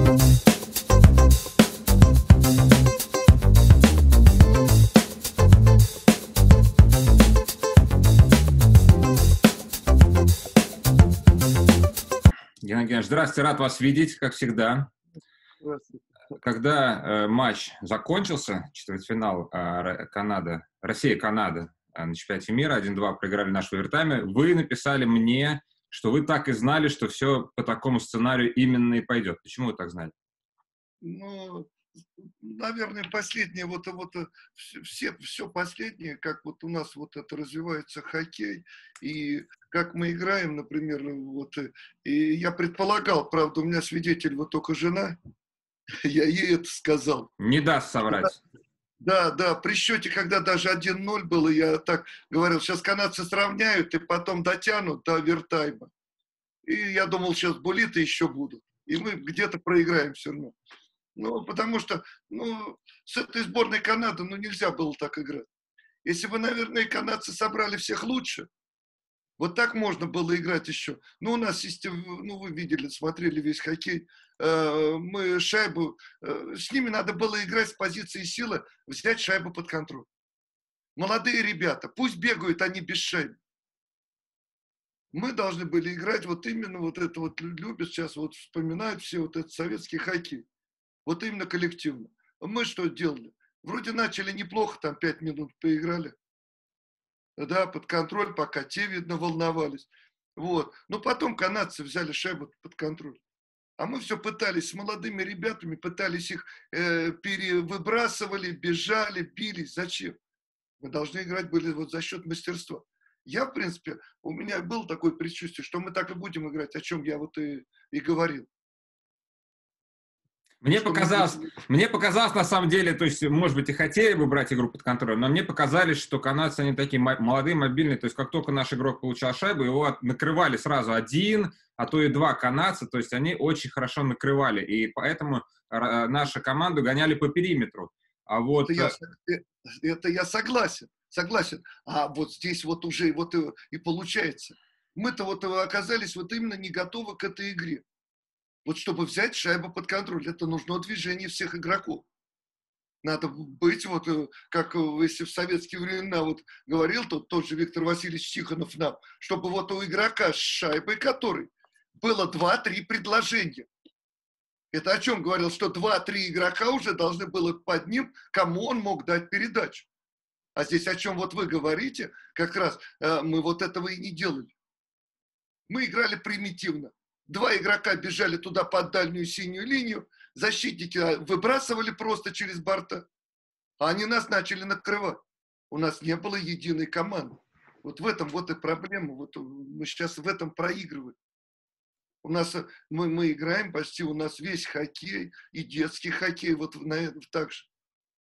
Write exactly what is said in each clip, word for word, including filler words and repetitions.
Геннадий Геннадьевич, здравствуйте, рад вас видеть, как всегда. Здравствуйте. Когда э, матч закончился, четвертьфинал э, Канада, Россия-Канада э, на чемпионате мира, один-два проиграли наш овертайме, вы написали мне, что вы так и знали, что все по такому сценарию именно и пойдет. Почему вы так знали? Ну, наверное, последнее, вот, вот все, все последнее, как вот у нас вот это развивается хоккей, и как мы играем, например, вот, и я предполагал, правда, у меня свидетель вот только жена, я ей это сказал. Не даст соврать. Да, да, при счете, когда даже один ноль было, я так говорил, сейчас канадцы сравняют и потом дотянут до овертайма. И я думал, сейчас булиты еще будут. И мы где-то проиграем все равно. Ну, потому что, ну, с этой сборной Канады, ну, нельзя было так играть. Если бы, наверное, канадцы собрали всех лучше, вот так можно было играть еще. Ну, у нас, ну, вы видели, смотрели весь хоккей, мы шайбу, с ними надо было играть с позиции силы, взять шайбу под контроль. Молодые ребята, пусть бегают они без шайбы. Мы должны были играть вот именно вот это вот, любят сейчас, вот вспоминают все вот этот советский хоккей. Вот именно коллективно. Мы что делали? Вроде начали неплохо, там пять минут поиграли. Да, под контроль, пока те, видно, волновались. Вот. Но потом канадцы взяли шайбу под контроль. А мы все пытались с молодыми ребятами, пытались их э, перевыбрасывали, бежали, бились. Зачем? Мы должны играть были вот за счет мастерства. Я, в принципе, у меня было такое предчувствие, что мы так и будем играть, о чем я вот и, и говорил. Мне показалось, мы... мне показалось, на самом деле, то есть, может быть, и хотели бы брать игру под контролем, но мне показалось, что канадцы, они такие молодые, мобильные, то есть, как только наш игрок получал шайбу, его накрывали сразу один, а то и два канадца, то есть, они очень хорошо накрывали, и поэтому нашу команду гоняли по периметру. А вот... Это я, это я согласен, согласен. А вот здесь вот уже вот и, и получается. Мы-то вот оказались вот именно не готовы к этой игре. Вот чтобы взять шайбу под контроль, это нужно движение всех игроков. Надо быть, вот как если в советские времена вот говорил тот, тот же Виктор Васильевич Тихонов нам, чтобы вот у игрока с шайбой, который было два-три предложения. Это о чем говорил, что два-три игрока уже должны было под ним, кому он мог дать передачу. А здесь о чем вот вы говорите, как раз мы вот этого и не делали. Мы играли примитивно. Два игрока бежали туда под дальнюю синюю линию, защитники выбрасывали просто через борта, а они нас начали накрывать. У нас не было единой команды. Вот в этом вот и проблема. Вот мы сейчас в этом проигрываем. У нас мы, мы играем почти, у нас весь хоккей и детский хоккей вот на, так же.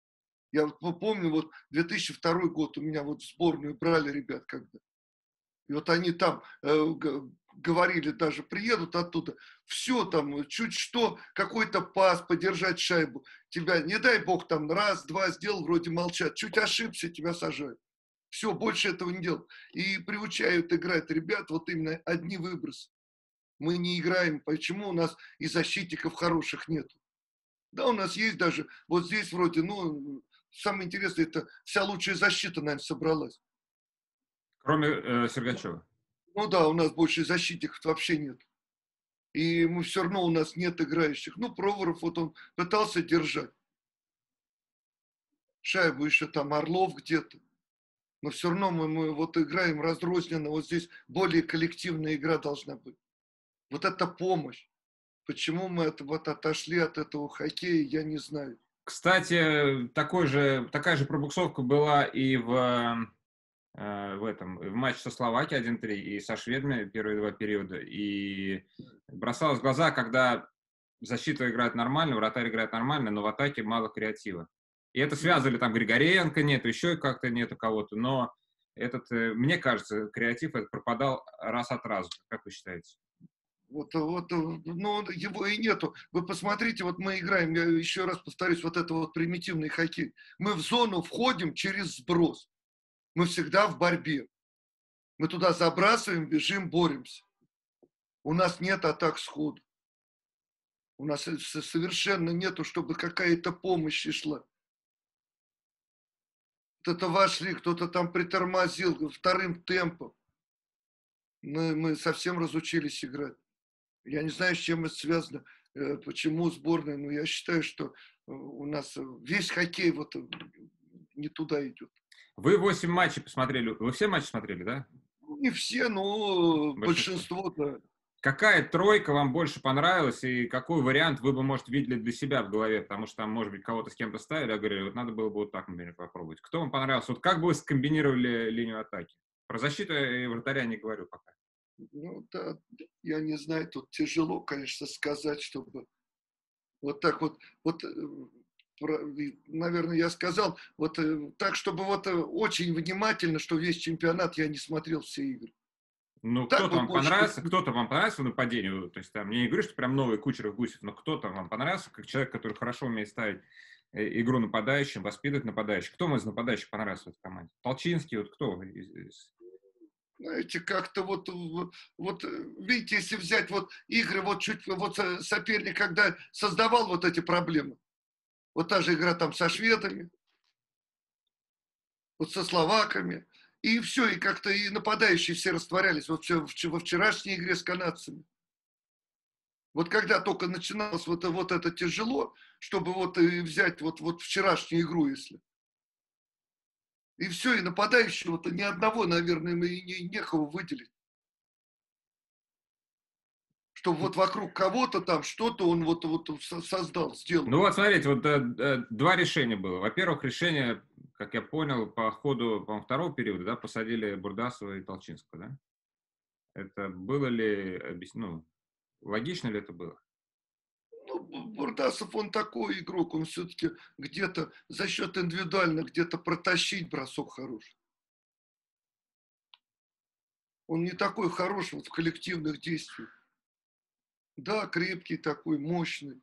Я вот помню, вот две тысячи второй год у меня вот в сборную брали ребят когда. И вот они там э, говорили, даже приедут оттуда, все там, чуть что, какой-то пас, подержать шайбу. Тебя, не дай бог, там раз-два сделал, вроде молчат. Чуть ошибся, тебя сажают. Все, больше этого не делают. И приучают играть ребят вот именно одни выбросы. Мы не играем. Почему у нас и защитников хороших нет? Да, у нас есть даже, вот здесь вроде, ну, самое интересное, это вся лучшая защита, наверное, собралась. Кроме э, Сергачева. Ну да, у нас больше защитников вообще нет. И мы все равно у нас нет играющих. Ну, Проворов, вот он пытался держать шайбу еще там, Орлов где-то. Но все равно мы, мы вот играем разрозненно. Вот здесь более коллективная игра должна быть. Вот это помощь. Почему мы это, вот отошли от этого хоккея, я не знаю. Кстати, такой же, такая же пробуксовка была и в... в этом, в матче со Словакией один-три и со шведами первые два периода. И бросалось в глаза, когда защита играет нормально, вратарь играет нормально, но в атаке мало креатива. И это связывали, там Григоренко нету, еще как-то нету кого-то, но этот, мне кажется, креатив этот пропадал раз от раза. Как вы считаете? Вот, вот, ну, его и нету. Вы посмотрите, вот мы играем, я еще раз повторюсь, вот это вот примитивный хоккей. Мы в зону входим через сброс. Мы всегда в борьбе. Мы туда забрасываем, бежим, боремся. У нас нет атак сходу. У нас э, с- совершенно нету, чтобы какая-то помощь и шла. Кто-то вошли, кто-то там притормозил вторым темпом. Мы, мы совсем разучились играть. Я не знаю, с чем это связано, э, почему сборная, но я считаю, что э, у нас э, весь хоккей вот э, не туда идет. Вы восемь матчей посмотрели. Вы все матчи смотрели, да? Ну, не все, но Большинство. большинство, да. Какая тройка вам больше понравилась и какой вариант вы бы, может, видели для себя в голове? Потому что там, может быть, кого-то с кем-то ставили, а говорили, вот надо было бы вот так, например, попробовать. Кто вам понравился? Вот как бы вы скомбинировали линию атаки? Про защиту и вратаря не говорю пока. Ну, да, я не знаю, тут тяжело, конечно, сказать, чтобы вот так вот, вот, э, про- и, наверное, я сказал, вот э, так, чтобы вот э, очень внимательно, что весь чемпионат я не смотрел все игры. Ну, Так кто-то вот вам больше. понравился, кто-то вам понравился в нападении, то есть там, я не говорю, что прям новый Кучеров, Гусев, но кто-то вам понравился, как человек, который хорошо умеет ставить э, игру нападающим, воспитывать нападающих. Кто вам из нападающих понравился в этой команде? Толчинский, вот кто? из- из- Знаете, как-то вот, в- вот, э, видите, если взять вот игры, вот чуть, вот э, соперник, когда создавал вот эти проблемы, вот та же игра там со шведами, вот со словаками, и все, и как-то и нападающие все растворялись, вот всё в- во вчерашней игре с канадцами. Вот когда только начиналось вот, вот это тяжело, чтобы вот и взять вот, вот вчерашнюю игру, если. И все, и нападающего-то ни одного, наверное, и не, некого выделить. Чтобы вот вокруг кого-то там что-то он вот, вот со- создал, сделал. Ну вот, смотрите, вот э, э, два решения было. Во-первых, решение, как я понял, по ходу, по второго периода, да, посадили Бурдасова и Толчинского, да? Это было ли, объяс- ну, логично ли это было? Ну, Бурдасов, он такой игрок, он все-таки где-то за счет индивидуально где-то протащить бросок хороший. Он не такой хороший вот в коллективных действиях. Да, крепкий такой, мощный.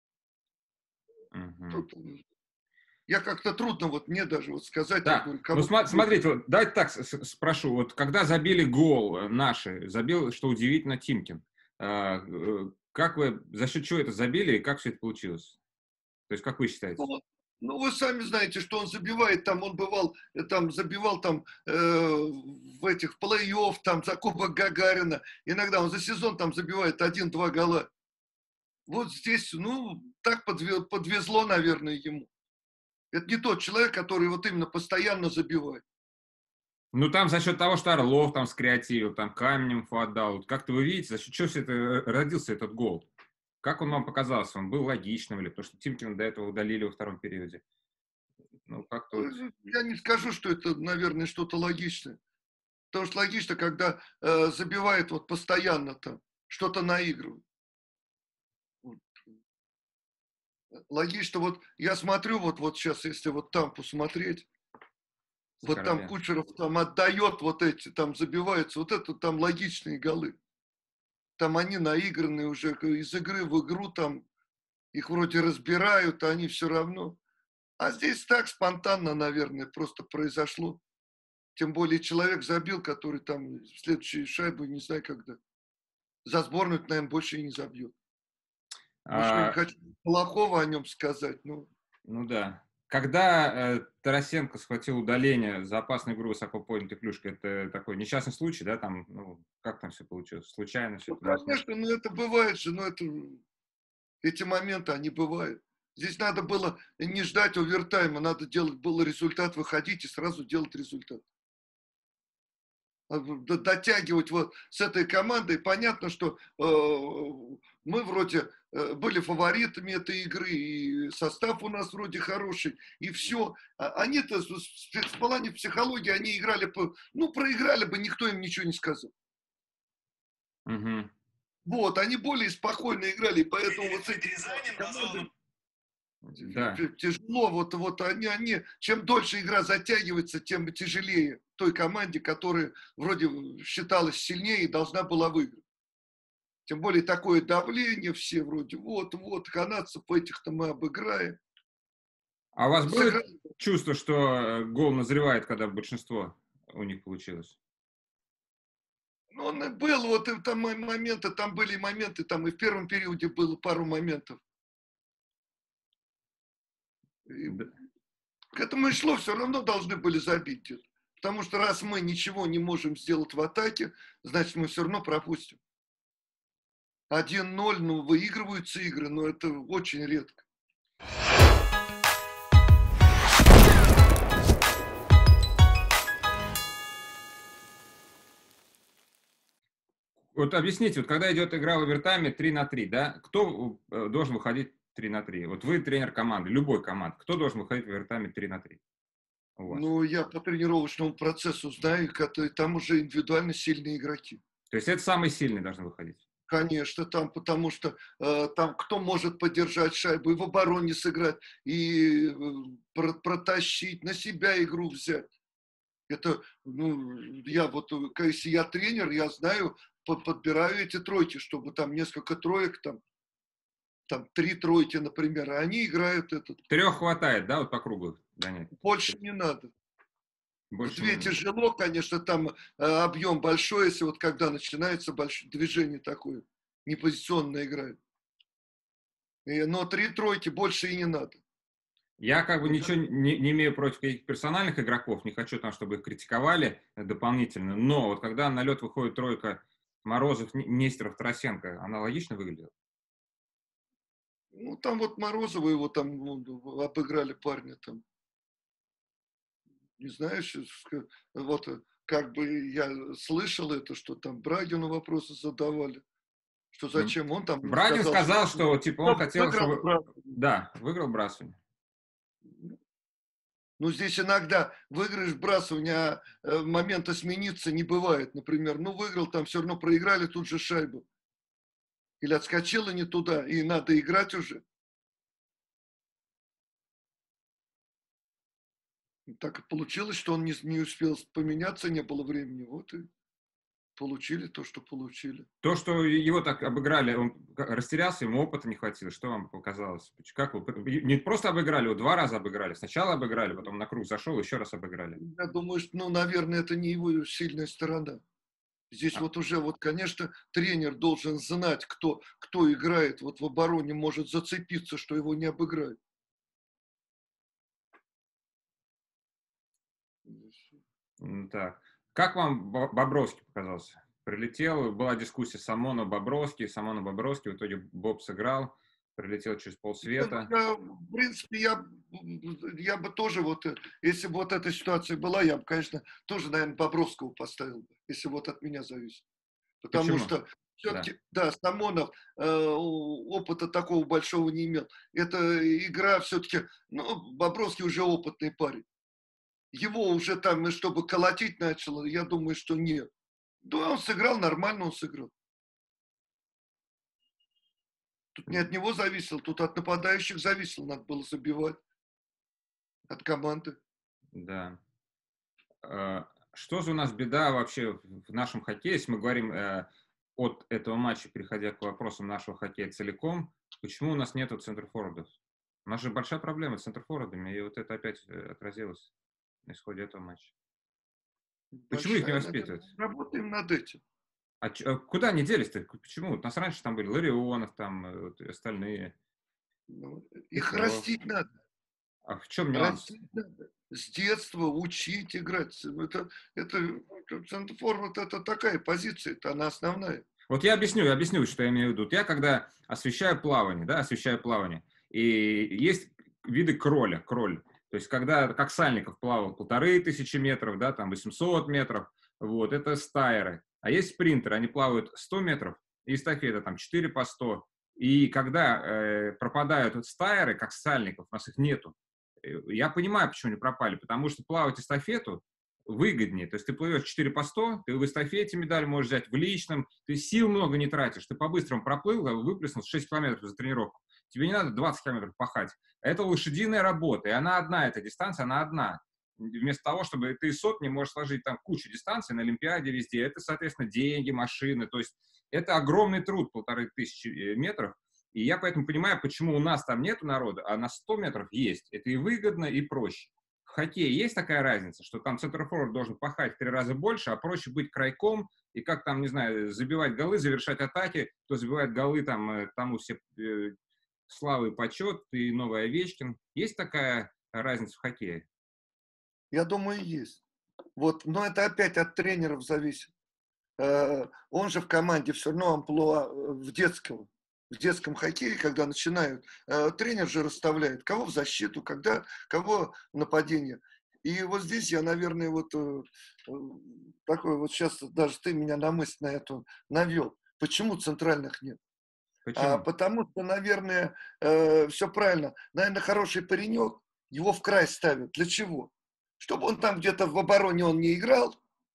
Мгм. Тут, м, я как-то трудно вот мне даже вот сказать, вот Да, говорю, ну кого сма- выделить. смотрите, вот, давайте так с- с- спрошу. Вот когда забили гол э, наши, забил, что удивительно, Тимкин. А, э, Как вы, за счет чего это забили и как все это получилось? То есть, как вы Ну, считаете? вот, ну, вы сами знаете, что он забивает, там он бывал, э, там забивал там э, в этих плей-офф, там за Кубок Гагарина. Иногда он за сезон там забивает один-два гола. Вот здесь, ну, так подве- подвезло, наверное, ему. Это не тот человек, который вот именно постоянно забивает. Ну, там за счет того, что Орлов там скреативил, там Каменев отдал. Вот как-то вы видите, за счет чего все это э, родился этот гол? Как он вам показался? Он был логичным или потому что Тимкина до этого удалили во втором периоде? Ну, как-то вот... Ну, я не скажу, что это, наверное, что-то логичное. Потому что логично, когда э, забивает вот постоянно там, что-то наигрывает. Вот. Логично, вот я смотрю, вот, вот сейчас, если вот там посмотреть, вот там Скоробян. Кучеров там отдает вот эти, там забиваются, вот это там логичные голы. Там они наигранные уже из игры в игру, там их вроде разбирают, а они все равно. А здесь так спонтанно, наверное, просто произошло. Тем более человек забил, который там следующую шайбу, не знаю когда. За сборную, наверное, больше и не забьет. Может, я не А, хочу плохого о нем сказать, но ну да. Когда э, Тарасенко схватил удаление за опасную игру высоко поднятой клюшкой, это такой несчастный случай, да, там, ну, как там все получилось? Случайно все ну, это нашлось? конечно, ну это бывает же, но это эти моменты, они бывают. Здесь надо было не ждать овертайма, надо делать было результат, выходить и сразу делать результат. А в- д- Дотягивать вот с этой командой. Понятно, что э, мы вроде э, были фаворитами этой игры, и состав у нас вроде хороший, и все. А они-то с- с- в плане психологии, они играли, по, ну, проиграли бы, никто им ничего не сказал. Мгм. Вот, они более спокойно играли, и поэтому вот с этими командами Да. тяжело, вот, вот они, они, чем дольше игра затягивается, тем тяжелее той команде, которая вроде считалась сильнее и должна была выиграть. Тем более такое давление, все вроде, вот, вот, канадцев этих-то мы обыграем. А у вас было Сыграли. чувство, что э, гол назревает, когда большинство у них получилось? Ну, он и был, вот и там моменты, там были моменты, там и в первом периоде было пару моментов. И Да. к этому и шло, все равно должны были забить это. Потому что раз мы ничего не можем сделать в атаке, значит, мы все равно пропустим. один ноль, ну, выигрываются игры, но это очень редко. Вот объясните, вот когда идет игра в овертайме три на три, да, кто э, должен выходить три на три? Вот вы тренер команды, любой команды, кто должен выходить в овертайме три на три у вас? Ну, я по тренировочному процессу знаю, которые, там уже индивидуально сильные игроки. То есть это самый сильный должен выходить? Конечно, там, потому что э, там кто может поддержать шайбу и в обороне сыграть, и э, про протащить, на себя игру взять. Это, ну, я вот, если я тренер, я знаю, подбираю эти тройки, чтобы там несколько троек, там, там три тройки, например, а они играют этот. Трех хватает, да, вот по кругу гонять? Больше не надо. В Больше не две надо. тяжело, конечно, там э, объем большой, если вот когда начинается большое движение такое, непозиционно играет. И, но три тройки больше и не надо. Я как бы Вот ничего не, не имею против каких-то персональных игроков, не хочу там, чтобы их критиковали дополнительно, но вот когда на лед выходит тройка Морозов, Нестеров, Тарасенко, она логично выглядела? Ну, там вот Морозова его там ну, обыграли парня там. Не знаю, вот как бы я слышал это, что там Брагину вопросы задавали, что зачем он там Брагин сказал, сказал, что, что типа он хотел, выиграл чтобы... Брагин. Да, выиграл Брасовин. Ну, здесь иногда выигрыш вбрасывания, а момента смениться не бывает. Например, ну, выиграл, там все равно проиграли тут же шайбу. Или отскочила не туда, и надо играть уже. Так и получилось, что он не, не успел поменяться, не было времени. Вот и получили то, что получили. То, что его так обыграли, он растерялся, ему опыта не хватило. Что вам показалось? Как вы не просто обыграли, его два раза обыграли. Сначала обыграли, потом на круг зашел, еще раз обыграли. Я думаю, что, ну, наверное, это не его сильная сторона. Здесь А. вот уже, вот, конечно, тренер должен знать, кто, кто играет вот в обороне, может зацепиться, что его не обыграют. Так. Как вам Бобровский показался? Прилетел, была дискуссия Самонов Бобровский, Самонов Бобровский, в итоге Боб сыграл, прилетел через полсвета. Я, в принципе, я, я бы тоже вот, если бы вот эта ситуация была, я бы, конечно, тоже, наверное, Бобровского поставил бы, если вот от меня зависит. Потому Почему? что все-таки, Да, да, Самонов э, опыта такого большого не имел. Это игра все-таки, ну, Бобровский уже опытный парень. Его уже там, чтобы колотить начало, я думаю, что нет. Да, он сыграл, нормально он сыграл. Тут не от него зависело, тут от нападающих зависело, надо было забивать. От команды. Да. Что же у нас беда вообще в нашем хоккее, если мы говорим э, от этого матча, переходя к вопросам нашего хоккея целиком, почему у нас нету центрфорвардов? У нас же большая проблема с центрфорвардами, и вот это опять отразилось на исходе этого матча. Почему их не воспитывают? Работаем над этим. А, ч, а куда они делись-то? Почему? У нас раньше там были Ларионов, там вот, остальные. Ну, их Петров. растить надо. А в чем нюанс? Растить надо. С детства учить играть. Это, это, центрфорвард это такая позиция, это она основная. Вот я объясню, я объясню, что я имею в виду. Вот я когда освещаю плавание, да, освещаю плавание, и есть виды кроля, кроль. То есть, когда, как Сальников плавал полторы тысячи метров, да, там восемьсот метров, вот, это стайеры. А есть спринтеры, они плавают сто метров, и эстафета там четыре по сто. И когда э, пропадают вот стайеры, как Сальников, у нас их нету, я понимаю, почему они пропали, потому что плавать эстафету выгоднее. То есть ты плывешь четыре по сто, ты в эстафете медаль можешь взять, в личном, ты сил много не тратишь, ты по-быстрому проплыл, выплеснул шесть километров за тренировку. Тебе не надо двадцать километров пахать. Это лошадиная работа, и она одна, эта дистанция, она одна. Вместо того, чтобы ты сотни можешь сложить там кучу дистанций на Олимпиаде везде, это, соответственно, деньги, машины, то есть это огромный труд, полторы тысячи метров. И я поэтому понимаю, почему у нас там нету народа, а на сто метров есть. Это и выгодно, и проще. хоккее есть такая разница, что там центр-форвард должен пахать в три раза больше, а проще быть крайком и как там, не знаю, забивать голы, завершать атаки, кто забивает голы, там, э, тому все э, славы и почет, и новый Овечкин. Есть такая разница в хоккее? Я думаю, есть. Вот, но это опять от тренеров зависит. Э, Он же в команде все равно амплуа э, в детском, в детском хоккее, когда начинают, э, тренер же расставляет, кого в защиту, когда, кого в нападение. И вот здесь я, наверное, вот э, э, такой вот сейчас даже ты меня на мысль на эту навел. Почему центральных нет? А Почему? потому что, наверное, все правильно. Наверное, хороший паренек, его в край ставят. Для чего? Чтобы он там где-то в обороне он не играл,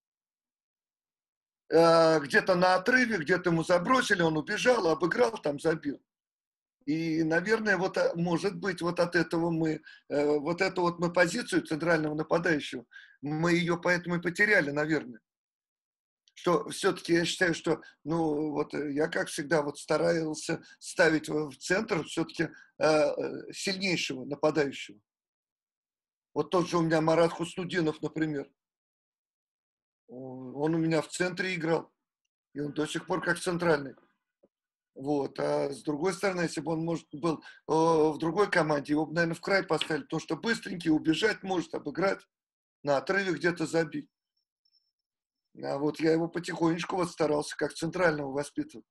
э, где-то на отрыве, где-то ему забросили, он убежал, обыграл, там забил. И, наверное, вот, а, может быть, вот от этого мы, э, вот эту вот мы позицию центрального нападающего, мы ее поэтому и потеряли, наверное. Что все-таки я считаю, что, ну, вот э, я, как всегда, вот старался ставить в в центр все-таки сильнейшего нападающего. Вот тот же у меня Марат Хуснудинов, например. О, Он у меня в центре играл, и он до сих пор как центральный. Вот. А с другой стороны, если бы он, может, был э, в другой команде, его бы, наверное, в край поставили, потому что быстренький, убежать может, обыграть, на отрыве где-то забить. А вот я его потихонечку вот старался как центрального воспитывать.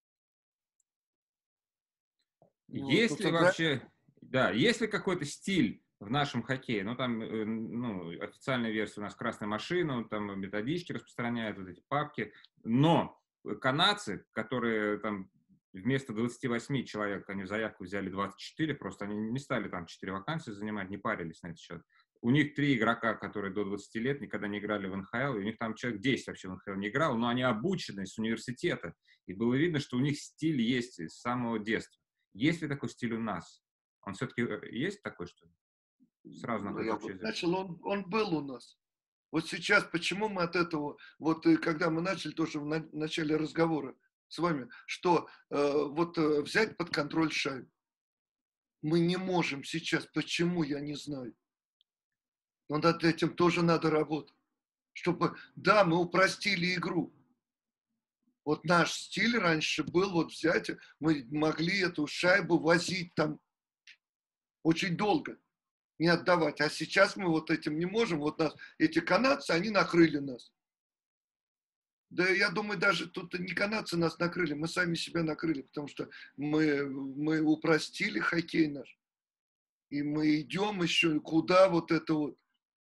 Вот. Ну, Есть ли центральный, вообще, да, есть ли какой-то стиль в нашем хоккее? Ну, там, э, ну, официальная версия у нас «Красная машина», там методички распространяют, вот эти папки. Но канадцы, которые там вместо двадцати восьми человек, они в заявку взяли двадцать четыре, просто они не стали там четыре вакансии занимать, не парились на этот счет. У них три игрока, которые до двадцати лет никогда не играли в эн ха эл, и у них там человек десять вообще в эн ха эл не играл, но они обучены с университета. И было видно, что у них стиль есть с самого детства. Есть ли такой стиль у нас? Он все-таки есть такой, что ли? Сразу ну, находит я общий вот язык. начал, он, он был у нас. Вот сейчас, почему мы от этого, вот э, когда мы начали тоже в на- начале разговора с вами, что э, вот э, взять под контроль шайбу. Мы не можем сейчас, почему, я не знаю. Но над этим тоже надо работать. Чтобы, да, мы упростили игру. Вот наш стиль раньше был вот взять, мы могли эту шайбу возить там очень долго, не отдавать. А сейчас мы вот этим не можем. Вот нас, эти канадцы, они накрыли нас. Да я думаю, даже тут не канадцы нас накрыли, мы сами себя накрыли, потому что мы, мы упростили хоккей наш. И мы идем еще куда вот это вот.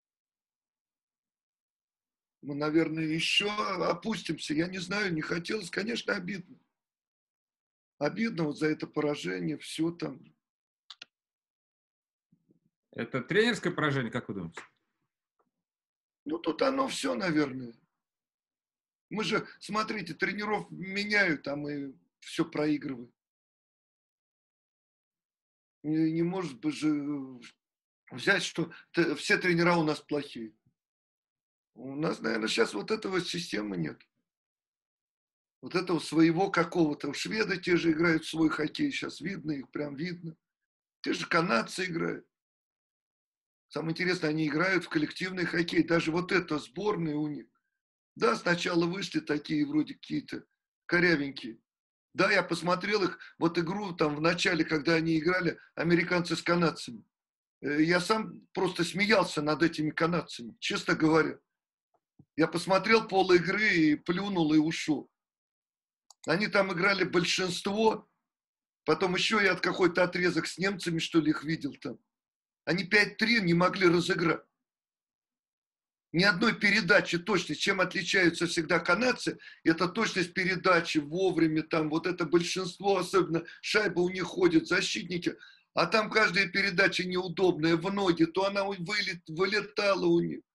Мы, наверное, еще опустимся. Я не знаю, не хотелось. Конечно, обидно. Обидно вот за это поражение, все там. Это тренерское поражение, как вы думаете? Ну, тут оно все, наверное. Мы же, смотрите, тренеров меняют, а мы все проигрываем. Не, не может быть же взять, что т- все тренера у нас плохие. У нас, наверное, сейчас вот этого системы нет. Вот этого своего какого-то. Шведы те же играют в свой хоккей. Сейчас видно, их прям видно. Те же канадцы играют. Самое интересное, они играют в коллективный хоккей. Даже вот эта сборная у них. Да, сначала вышли такие вроде какие-то корявенькие. Да, я посмотрел их, вот игру там в начале, когда они играли, американцы с канадцами. Э, Я сам просто смеялся над этими канадцами, честно говоря. Я посмотрел пол игры и плюнул и ушел. Они там играли большинство, потом еще я от какой-то отрезок с немцами, что ли, их видел там. Они пять три не могли разыграть. Ни одной передачи точности. Чем отличаются всегда канадцы, это точность передачи вовремя, там вот это большинство, особенно шайба у них ходит, защитники, а там каждая передача неудобная в ноги, то она вылет, вылетала у них.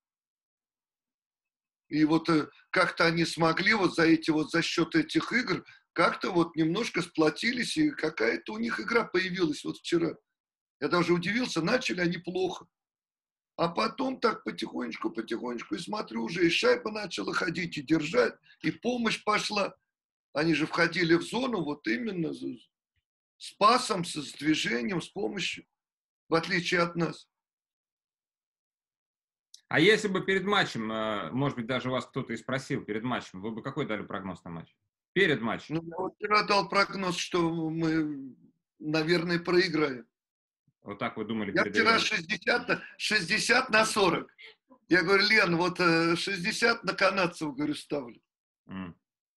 И вот э, как-то они смогли вот за эти вот, за счет этих игр, как-то вот немножко сплотились, и какая-то у них игра появилась вот вчера. Я даже удивился, начали они плохо. А потом так потихонечку, потихонечку, и смотрю, уже и шайба начала ходить, и держать, и помощь пошла. Они же входили в зону вот именно с пасом, с движением, с помощью, в отличие от нас. А если бы перед матчем, э, может быть, даже вас кто-то и спросил перед матчем, вы бы какой дали прогноз на матч? Перед матчем. Ну, я вот вчера дал прогноз, что мы, наверное, проиграем. Вот так вы думали Я перед вчера игрой? шестьдесят, на- шестьдесят на сорок. Я говорю, Лен, вот э, шестьдесят на канадцев, говорю, ставлю. М.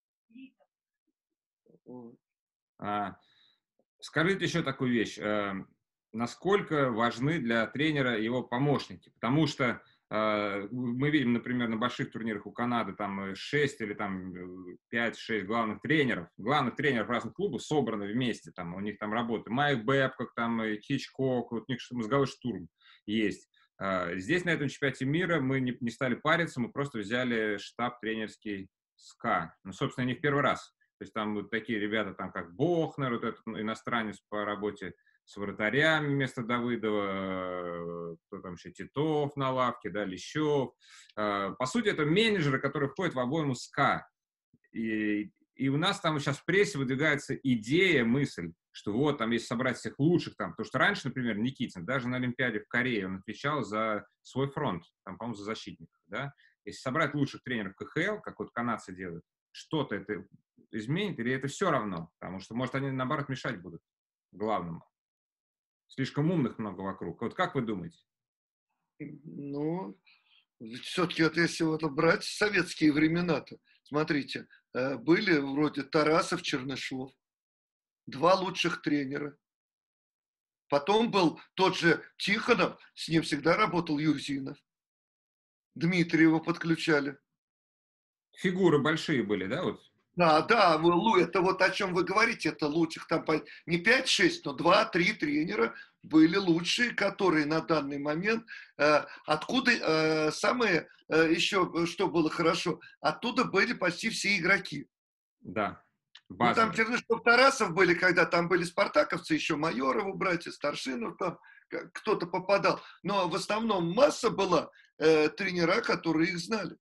Вот. А, скажите еще такую вещь. э, Насколько важны для тренера его помощники? Потому что э, мы видим, например, на больших турнирах у Канады там шесть или там э, пять-шесть главных тренеров, главных тренеров разных клубов собраны вместе, там у них там работа. Майк Бэбкок, там э, Хичкок, вот у них ш- мозговой штурм есть. А, Здесь, на этом чемпионате мира, мы не, не стали париться, мы просто взяли штаб тренерский СКА. Ну, собственно, не в первый раз. То есть там вот такие ребята, там как Бохнер, вот этот иностранец по работе с вратарями вместо Давыдова, э, кто там еще, Титов на лавке, да, Лещев. Э, По сути, это менеджеры, которые входят в обойму СКА. И, и у нас там сейчас в прессе выдвигается идея, мысль, что вот там если собрать всех лучших там, потому что раньше, например, Никитин, даже на Олимпиаде в Корее, он отвечал за свой фронт, там, по-моему, за защитников, да. Если собрать лучших тренеров КХЛ, как вот канадцы делают, что-то это изменит или это все равно? Потому что, может, они, наоборот, мешать будут главному. Слишком умных много вокруг. Вот как вы думаете? Ну, все-таки вот если вот брать советские времена-то, смотрите, э, были вроде Тарасов, Чернышов, два лучших тренера. Потом был тот же Тихонов, с ним всегда работал Юрзинов. Дмитриева подключали. Фигуры большие были, да, вот? Да, да, вы, Лу, это вот о чем вы говорите, это лучших там по- не пять-шесть, но два-три тренера были лучшие, которые на данный момент, э, откуда э, самые, э, еще, э, что было хорошо, оттуда были почти все игроки. Да, Ну, там базовые. Чернышов, Тарасов были, когда там были спартаковцы, еще Майорову, братья, Старшинов, там к- кто-то попадал. Но в основном масса была э, тренера, которые их знали.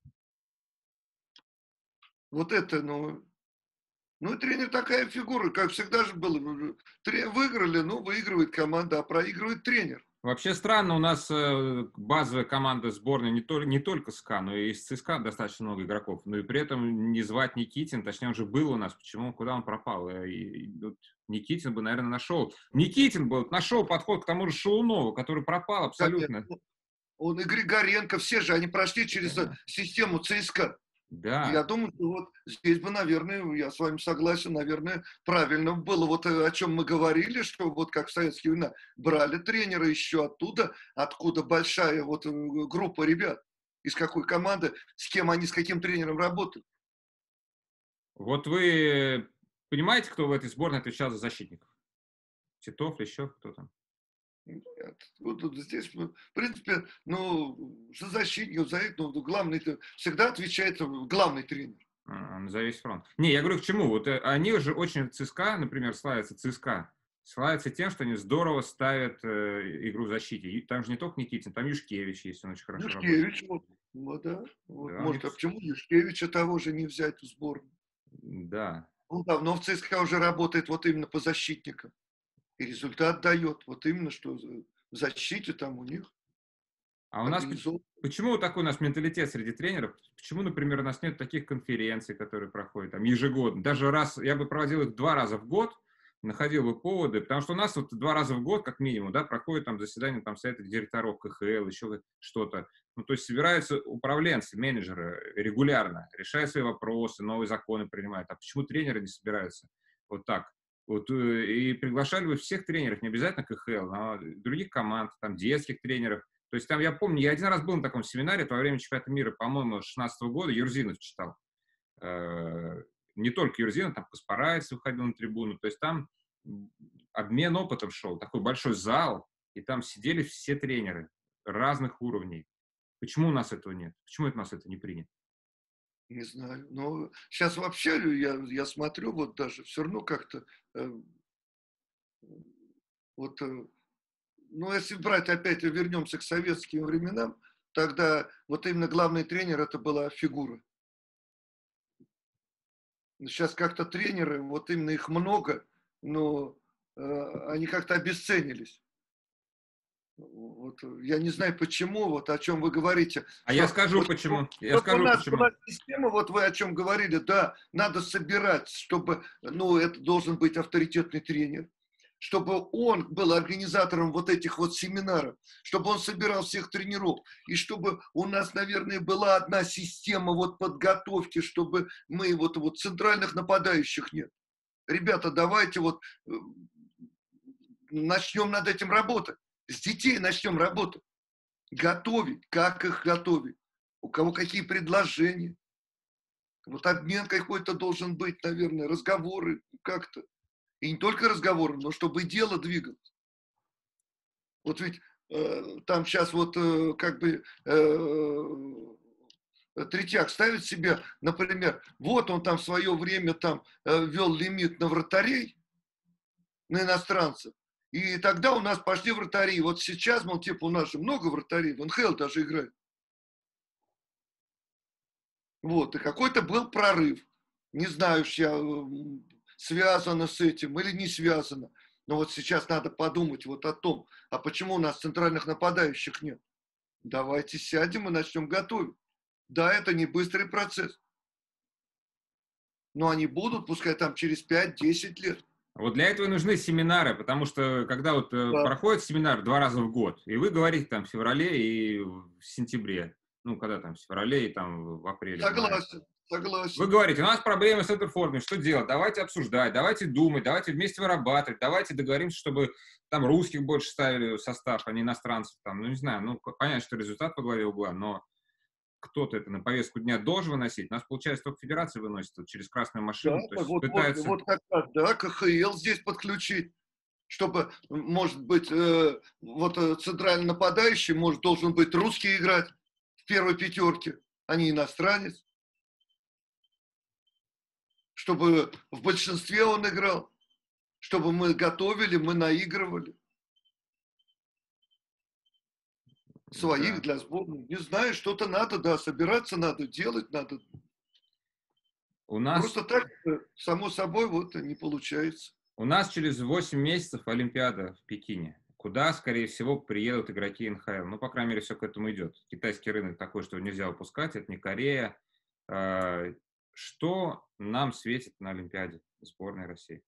Вот это, ну, ну, тренер такая фигура, как всегда же было. Тре- Выиграли, ну, выигрывает команда, а проигрывает тренер. Вообще странно, у нас э, базовая команда сборной не, только не только СКА, но и из ЦСКА достаточно много игроков. Но и при этом не звать Никитин, точнее, он же был у нас. Почему? Куда он пропал? Э, И, и вот Никитин бы, наверное, нашел. Никитин бы вот нашел подход к тому же Шелунову, который пропал Конечно. абсолютно. Он и Григоренко, все же, они прошли через э, Да, систему ЦСКА. Я да. думаю, что вот здесь бы, наверное, я с вами согласен, наверное, правильно было вот э, о чем мы говорили, что вот как в советские времена брали тренера еще оттуда, откуда большая вот э, группа ребят, из какой команды, с кем они, с каким тренером работают. Вот вы понимаете, кто в этой сборной отвечал за защитников? Титов, Лещев, кто там? Нет. Вот тут здесь, ну, в принципе, ну, за защитников, за это, ну, главный, всегда отвечает главный тренер. А, за весь фронт. Не, я говорю, к чему? Вот э, они уже очень ЦСКА, например, славятся ЦСКА, славятся тем, что они здорово ставят э, игру в защите. И там же не только Никитин, там Юшкевич есть, он очень хорошо работает. Юшкевич, вот, вот, да, вот, Да, у них, может, а почему Юшкевича того же не взять в сборную? да. Он давно в ЦСКА уже работает вот именно по защитникам. И результат дает. Вот именно, что в защите там у них А у нас, поч- организован. почему вот такой у нас менталитет среди тренеров? Почему, например, у нас нет таких конференций, которые проходят там ежегодно? Даже раз, я бы проводил их два раза в год, находил бы поводы, потому что у нас вот два раза в год, как минимум, да, проходит там заседание там совета директоров КХЛ, еще что-то. Ну, то есть собираются управленцы, менеджеры регулярно, решают свои вопросы, новые законы принимают. А почему тренеры не собираются вот так? Вот, э, и приглашали бы всех тренеров, не обязательно КХЛ, но других команд, там, детских тренеров. То есть там, я помню, я один раз был на таком семинаре, это во время чемпионата мира, по-моему, шестнадцатого года, Юрзинов читал. Э, Не только Юрзинов, там Каспарайц выходил на трибуну. То есть там обмен опытом шел, такой большой зал, и там сидели все тренеры разных уровней. Почему у нас этого нет? Почему это у нас это не принято? Не знаю. Но сейчас вообще я, я смотрю, вот даже все равно как-то э, вот, э, ну, если брать опять, вернемся к советским временам, тогда вот именно главный тренер это была фигура. Сейчас как-то тренеры, вот именно их много, но э, они как-то обесценились. Вот, э, я не знаю почему, вот о чем вы говорите, А я что скажу вот почему. Я чтобы у скажу нас почему. была система, вот вы о чем говорили, да, надо собирать, чтобы, ну, это должен быть авторитетный тренер, чтобы он был организатором вот этих вот семинаров, чтобы он собирал всех тренеров, и чтобы у нас, наверное, была одна система вот подготовки, чтобы мы вот, вот центральных нападающих нет. Ребята, давайте вот э, начнем над этим работать. С детей начнем работать. Готовить. Как их готовить? У кого какие предложения? Вот обмен какой-то должен быть, наверное, разговоры как-то. И не только разговоры, но чтобы дело двигалось. Вот ведь э, там сейчас вот э, как бы э, Третьяк ставит себе, например, вот он там в свое время там э, ввел лимит на вратарей, на иностранцев. И тогда у нас пошли вратари. И вот сейчас, мол, типа, у нас же много вратарей, в эн ха эл даже играет. Вот, и какой-то был прорыв. Не знаю, уж я м, связано с этим или не связано. Но вот сейчас надо подумать вот о том, а почему у нас центральных нападающих нет. Давайте сядем и начнем готовить. Да, это не быстрый процесс. Но они будут, пускай там через пять-десять лет. Вот для этого и нужны семинары, потому что когда вот э, Да, проходит семинар два раза в год, и вы говорите там в феврале и в сентябре, ну, когда там в феврале и там в апреле, в мае, согласен, вы согласен. говорите, у нас проблемы с интерформой, что делать? Давайте обсуждать, давайте думать, давайте вместе вырабатывать, давайте договоримся, чтобы там русских больше ставили в состав, а не иностранцев. Там, ну, не знаю, ну, понятно, что результат по главе угла, но кто-то это на повестку дня должен выносить. У нас, получается, только федерация выносит вот, через красную Да, машину, то есть вот, вот, пытаются... вот как раз, да, ка ха эл здесь подключить, чтобы, может быть, э, вот э, центральный нападающий, может, должен быть русский играть в первой пятерке, а не иностранец, чтобы в большинстве он играл, чтобы мы готовили, мы наигрывали своих Да. для сборной. Не знаю, что-то надо, да, собираться надо, делать надо. У нас Просто так, э, само собой, вот и не получается. У нас через восемь месяцев Олимпиада в Пекине, куда, скорее всего, приедут игроки эн ха эл. Ну, по крайней мере, все к этому идет. Китайский рынок такой, что нельзя упускать, это не Корея. А, Что нам светит на Олимпиаде сборной России?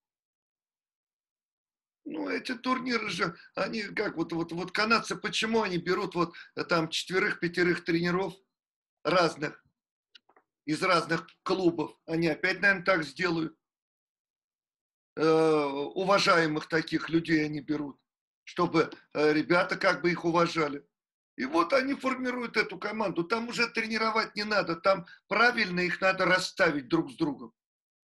Ну, эти турниры же, они как вот, вот, вот канадцы, почему они берут вот э, там четверых-пятерых тренеров разных, из разных клубов? Они опять, наверное, так сделают. Э, уважаемых таких людей они берут, чтобы э, ребята как бы их уважали. И вот они формируют эту команду. Там уже тренировать не надо, там правильно их надо расставить друг с другом.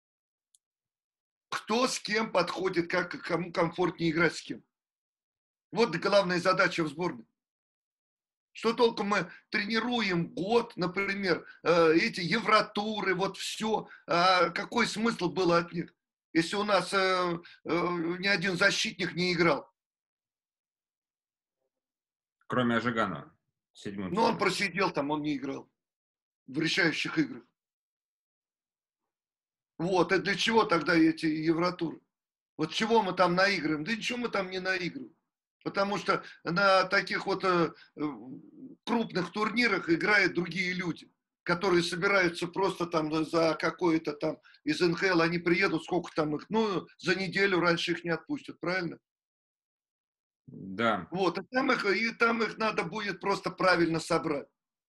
Кто с кем подходит, как кому комфортнее играть с кем. Вот главная задача в сборной. Что толку мы тренируем год, например, э, эти евротуры, вот все. А какой смысл был от них, если у нас э, э, ни один защитник не играл? Кроме Ажиганова, седьмым Ну, он стал. просидел там, он не играл в решающих играх. Вот, и для чего тогда эти евротуры? Вот чего мы там наигрываем? Да ничего мы там не наигрываем. Потому что на таких вот э, э, крупных турнирах играют другие люди, которые собираются просто там за какое-то там из эн ха эл, они приедут, сколько там их, ну, за неделю раньше их не отпустят, правильно? Да, Вот, и там их, и там их надо будет просто правильно собрать.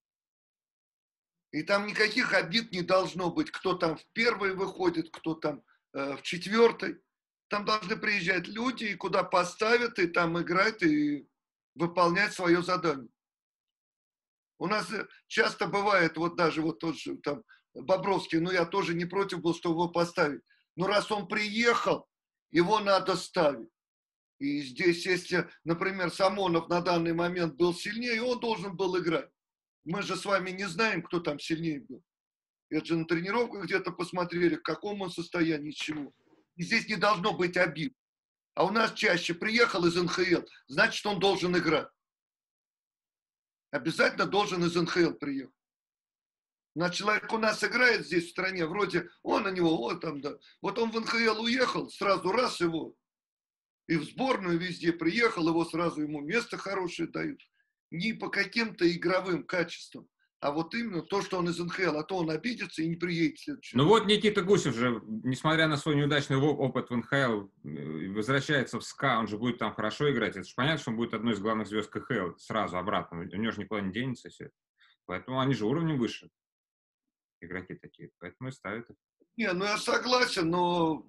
И там никаких обид не должно быть, кто там в первой выходит, кто там э, в четвертой. Там должны приезжать люди, и куда поставят, и там играть, и выполнять свое задание. У нас э, часто бывает, вот даже вот тот же там Бобровский, ну я тоже не против был, чтобы его поставить. Но раз он приехал, его надо ставить. И здесь, если, например, Самонов на данный момент был сильнее, он должен был играть. Мы же с вами не знаем, кто там сильнее был. Это же на тренировках где-то посмотрели, в каком он состоянии, чего. И здесь не должно быть обид. А у нас чаще приехал из эн ха эл, значит, он должен играть. Обязательно должен из эн ха эл приехать. Значит, человек у нас играет здесь в стране, вроде он на него, вот там, да. Вот он в эн ха эл уехал, сразу раз его. И в сборную везде приехал, его сразу ему место хорошее дают. Не по каким-то игровым качествам, а вот именно то, что он из эн ха эл, а то он обидится и не приедет в следующий Ну раз. вот Никита Гусев же, несмотря на свой неудачный опыт в эн ха эл, возвращается в СКА, он же будет там хорошо играть. Это же понятно, что он будет одной из главных звезд ка ха эл сразу обратно. У него же никуда не денется все это. Поэтому они же уровнем выше, игроки такие. Поэтому и ставят их. Не, ну я согласен, но...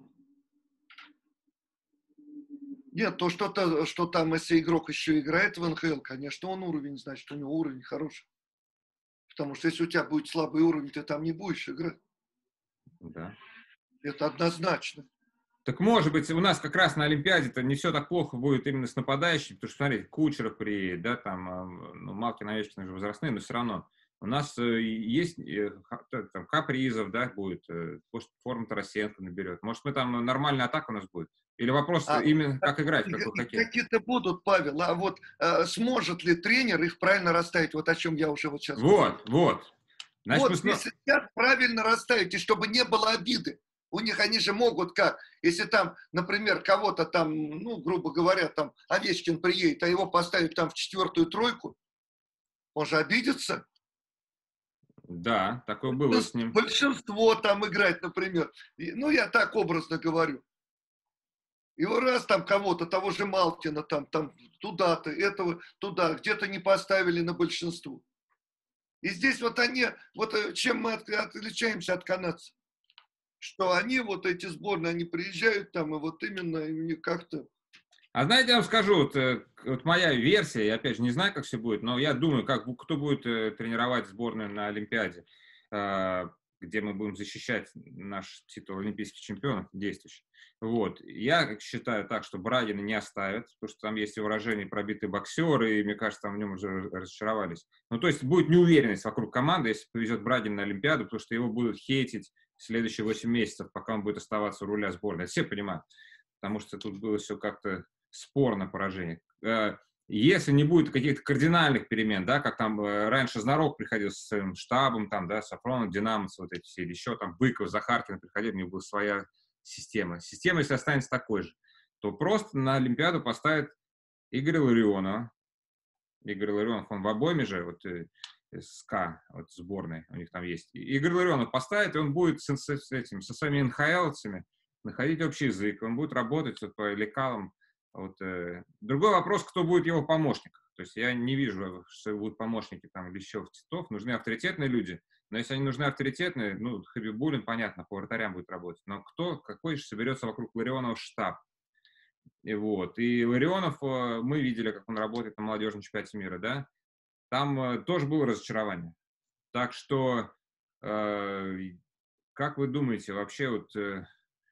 Нет, то, что, -то, что там, если игрок еще играет в эн ха эл, конечно, он уровень, значит, у него уровень хороший. Потому что если у тебя будет слабый уровень, ты там не будешь играть. Да. Это однозначно. Так может быть, у нас как раз на Олимпиаде-то не все так плохо будет именно с нападающими, потому что, смотрите, Кучеров приедет, да, там, ну, Малкин, Овечкин же возрастные, но все равно. У нас э, есть э, там, Капризов, да, будет, э, форму Тарасенко наберет. Может, мы там нормальная атака у нас будет? Или вопрос а, именно, как играть? Как, какие-то будут, Павел, а вот э, сможет ли тренер их правильно расставить? Вот о чем я уже вот сейчас Вот, говорю. вот. Значит, вот, мы... если сейчас правильно расставить, и чтобы не было обиды. У них они же могут как? Если там, например, кого-то там, ну, грубо говоря, там Овечкин приедет, а его поставить там в четвертую тройку, он же обидится. Да, такое было с ним. Большинство там играть, например. Ну, я так образно говорю. И раз там кого-то, того же Малкина, там, там туда-то, этого туда, где-то не поставили на большинство. И здесь вот они, вот чем мы от, отличаемся от канадцев, что они, вот эти сборные, они приезжают там, и вот именно как-то... А знаете, я вам скажу, вот, вот моя версия, я опять же не знаю, как все будет, но я думаю, как, кто будет тренировать сборную на Олимпиаде, где мы будем защищать наш титул олимпийских чемпионов действующий. Вот. Я считаю так, что Брагина не оставят, потому что там есть выражение пробитый боксер, и, мне кажется, там в нем уже разочаровались. Ну, то есть будет неуверенность вокруг команды, если повезет Брагин на Олимпиаду, потому что его будут хейтить следующие восемь месяцев, пока он будет оставаться у руля сборной. Все понимают, потому что тут было все как-то спорно поражение. Если не будет каких-то кардинальных перемен, да, как там раньше Знарок приходил с своим штабом, там, да, Сафронов, Динамовцы, вот эти все, или еще там Быков, Захаркин приходил, у них была своя система. Система, если останется такой же, то просто на Олимпиаду поставят Игоря Ларионова. Игорь Ларионов, он в обойме же, вот, СКА, вот, сборной, у них там есть. Игорь Ларионов поставит, и он будет с, с этим, со своими эн ха эловцами находить общий язык, он будет работать вот, по лекалам. Вот, э, другой вопрос, кто будет его помощник. То есть я не вижу, что будут помощники там Лещев, Титов. Нужны авторитетные люди. Но если они нужны авторитетные, ну, Хабибуллин, понятно, по вратарям будет работать. Но кто, какой же соберется вокруг Ларионова штаб? И вот. И Ларионов, э, мы видели, как он работает на молодежном чемпионате мира, да? Там э, тоже было разочарование. Так что, э, как вы думаете, вообще вот... Э,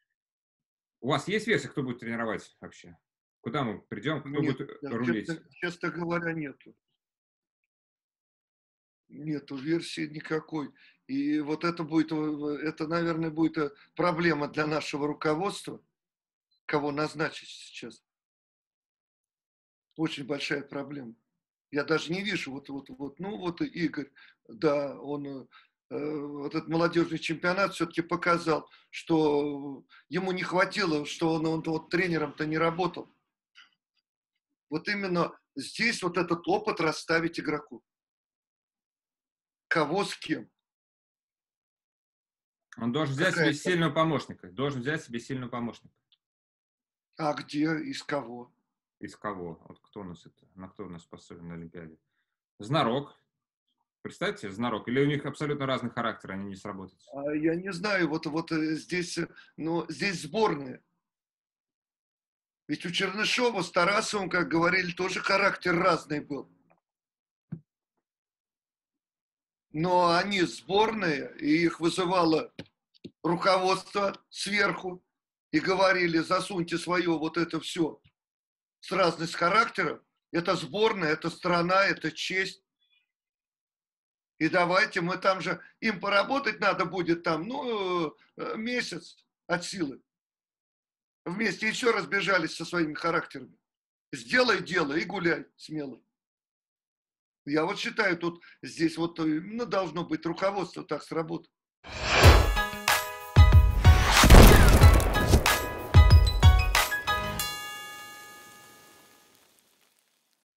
у вас есть версия, кто будет тренировать вообще? Куда мы придем? Кто нет, будет да, рулить? Честно, честно говоря, нету. Нету версии никакой. И вот это будет, это, наверное, будет проблема для нашего руководства, кого назначить сейчас. Очень большая проблема. Я даже не вижу, вот, вот, вот, ну вот Игорь, да, он... Вот этот молодежный чемпионат все-таки показал, что ему не хватило, что он, он вот тренером-то не работал. Вот именно здесь вот этот опыт расставить игроку. Кого с кем. Он должен взять Какая себе это? сильного помощника. Должен взять себе сильного помощника. А где? Из кого? Из кого? Вот кто у нас это? На кто у нас способен на Олимпиаде? Знарок. Представьте, Знарок. Или у них абсолютно разный характер, они не сработают? А я не знаю. Вот, вот здесь, ну, здесь сборная. Ведь у Чернышова с Тарасовым, как говорили, тоже характер разный был. Но они сборные, и их вызывало руководство сверху, и говорили, засуньте свое вот это все с разным характером. Это сборная, это страна, это честь. И давайте мы там же, им поработать надо будет там, ну, месяц от силы. Вместе еще разбежались со своими характерами. Сделай дело и гуляй смело. Я вот считаю, тут здесь вот именно должно быть руководство так сработать.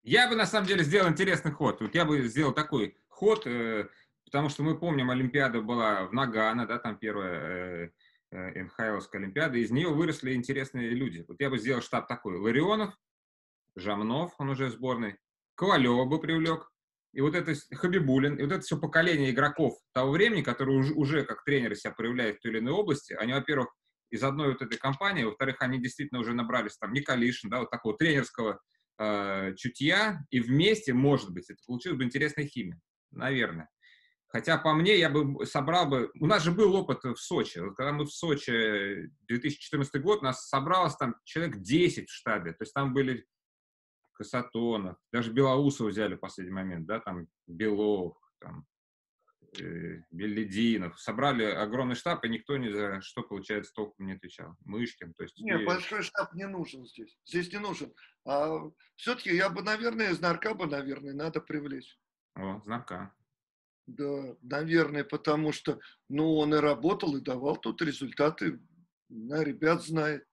Я бы на самом деле сделал интересный ход. Вот я бы сделал такой ход, э, потому что мы помним, Олимпиада была в Нагано, да, там первая э, э, эн ха эловская Олимпиада, из нее выросли интересные люди. Вот я бы сделал штаб такой: Ларионов, Жамнов, он уже в сборной, Ковалева бы привлек, и вот это с- Хабибулин, и вот это все поколение игроков того времени, которые уже, уже как тренеры себя проявляют в той или иной области, они, во-первых, из одной вот этой компании, во-вторых, они действительно уже набрались там Николишин, да, вот такого тренерского э, чутья, и вместе, может быть, это получилась бы интересная химия, наверное. Хотя, по мне, я бы собрал бы... У нас же был опыт в Сочи. Вот когда мы в Сочи, две тысячи четырнадцатый год, нас собралось там человек десять в штабе. То есть там были Касатонов, даже Белоусова взяли в последний момент, да, там Белов, там, э, Беллидинов. Собрали огромный штаб, и никто ни за что, получается, толком не отвечал. Мышкин, то есть... Не, И, большой штаб не нужен здесь. Здесь не нужен. А все-таки я бы, наверное, из нарка бы, наверное, надо привлечь. о, знака. Да, наверное, потому что, ну, он и работал, и давал тут результаты. На ребят знает.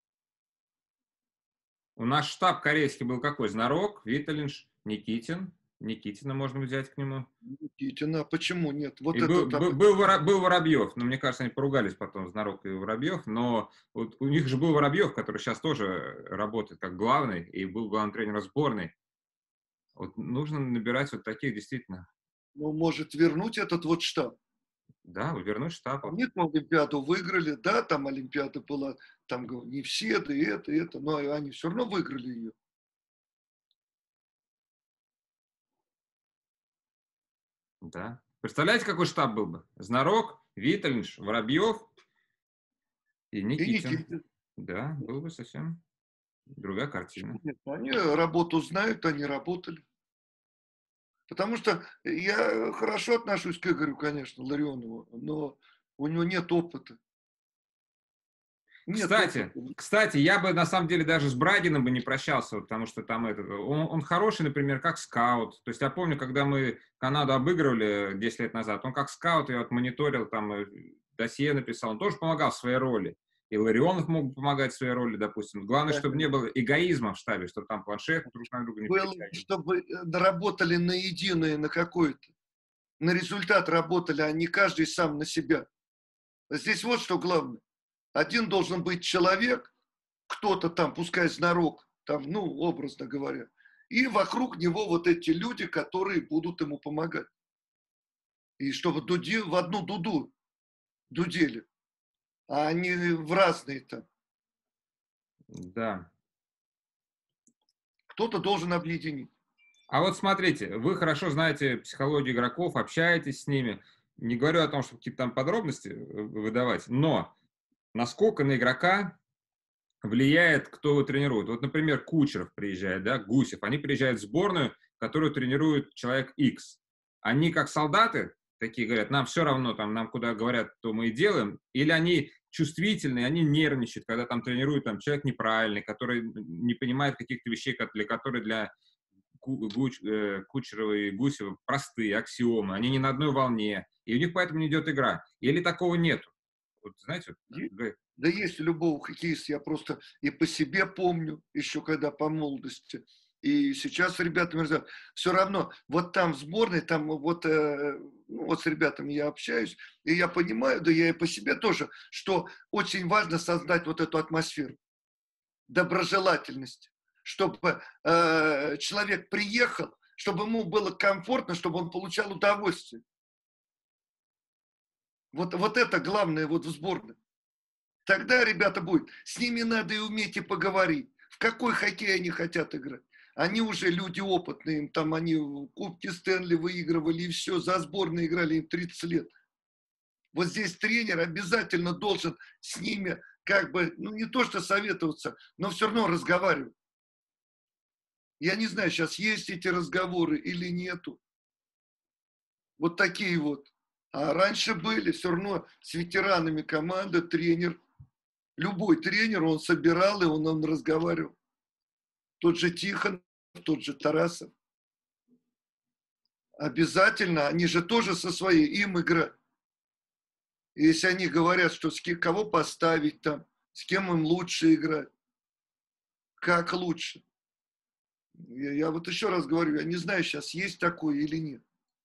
У нас штаб корейский был какой? Знарок, Виталинш, Никитин. Никитина можно взять к нему. Никитина, а почему нет? Вот И был, это там, был, был, Вора- был Воробьев, но мне кажется, они поругались потом, Знарок и Воробьев, но вот у них же был Воробьев, который сейчас тоже работает как главный, и был главным тренером сборной. Вот нужно набирать вот таких действительно. ну, может вернуть этот вот штаб. Да, вернуть штаб. Вот. Они там Олимпиаду выиграли, да, там Олимпиада была, там говорю, не все, да и это, и это, но они все равно выиграли ее. Да. Представляете, какой штаб был бы? Знарок, Витальевич, Воробьев и И Никитин. Никитин. Да, был бы совсем другая картина. Нет, они работу знают, они работали. Потому что я хорошо отношусь к Игорю, конечно, Ларионову, но у него нет опыта. Нет Кстати, опыта. кстати, я бы на самом деле даже с Брагиным бы не прощался, потому что там этот, он, он хороший, например, как скаут. То есть я помню, когда мы Канаду обыгрывали десять лет назад, он как скаут, я вот мониторил, там э, досье написал, он тоже помогал в своей роли. И Ларионов мог бы помогать в своей роли, допустим. Главное, чтобы не было эгоизма в штабе, чтобы там планшет друг на друга не Было, перетягивали. чтобы работали на единое, на какой-то. На результат работали, а не каждый сам на себя. Здесь вот что главное. Один должен быть человек, кто-то там, пускай знарок, там, ну, образно говоря, и вокруг него вот эти люди, которые будут ему помогать. И чтобы дуди, в одну дуду дудели, а не в разные там. Да. Кто-то должен объединить. А вот смотрите, вы хорошо знаете психологию игроков, общаетесь с ними. Не говорю о том, чтобы какие-то там подробности э, выдавать, но насколько на игрока влияет, кто его тренирует. Вот, например, Кучеров приезжает, да, Гусев. Они приезжают в сборную, которую тренирует человек X. Они как солдаты такие говорят, нам все равно, там, нам куда говорят, то мы и делаем. Или они чувствительные, они нервничают, когда там тренируют там, человек неправильный, который не понимает каких-то вещей, как- для которые для Ку- Гуч- э, Кучерова и Гусева простые аксиомы. Они не на одной волне. И у них поэтому не идет игра. Или такого нету. Вот, знаете, вот, Есть. г- Да есть у любого хоккеиста, я просто и по себе помню, еще когда по молодости, и сейчас с ребятами разговариваю. Все равно, вот там в сборной, там вот, э, ну, вот с ребятами я общаюсь, и я понимаю, да я и по себе тоже, что очень важно создать вот эту атмосферу доброжелательности, чтобы э, человек приехал, чтобы ему было комфортно, чтобы он получал удовольствие. Вот, вот это главное вот в сборной. Тогда, ребята, будет. С ними надо и уметь и поговорить. В какой хоккей они хотят играть. Они уже люди опытные, им там они Кубки Стэнли выигрывали и все, за сборные играли им тридцать лет. Вот здесь тренер обязательно должен с ними как бы, ну не то что советоваться, но все равно разговаривать. Я не знаю, сейчас есть эти разговоры или нету. Вот такие вот. А раньше были все равно с ветеранами команды, тренер. Любой тренер, он собирал, и он, он разговаривал. Тот же Тихон, тот же Тарасов. Обязательно, они же тоже со своей, им играть. И если они говорят, что с кем, кого поставить там, с кем им лучше играть, как лучше. Я, я вот еще раз говорю, я не знаю, сейчас есть такое или нет.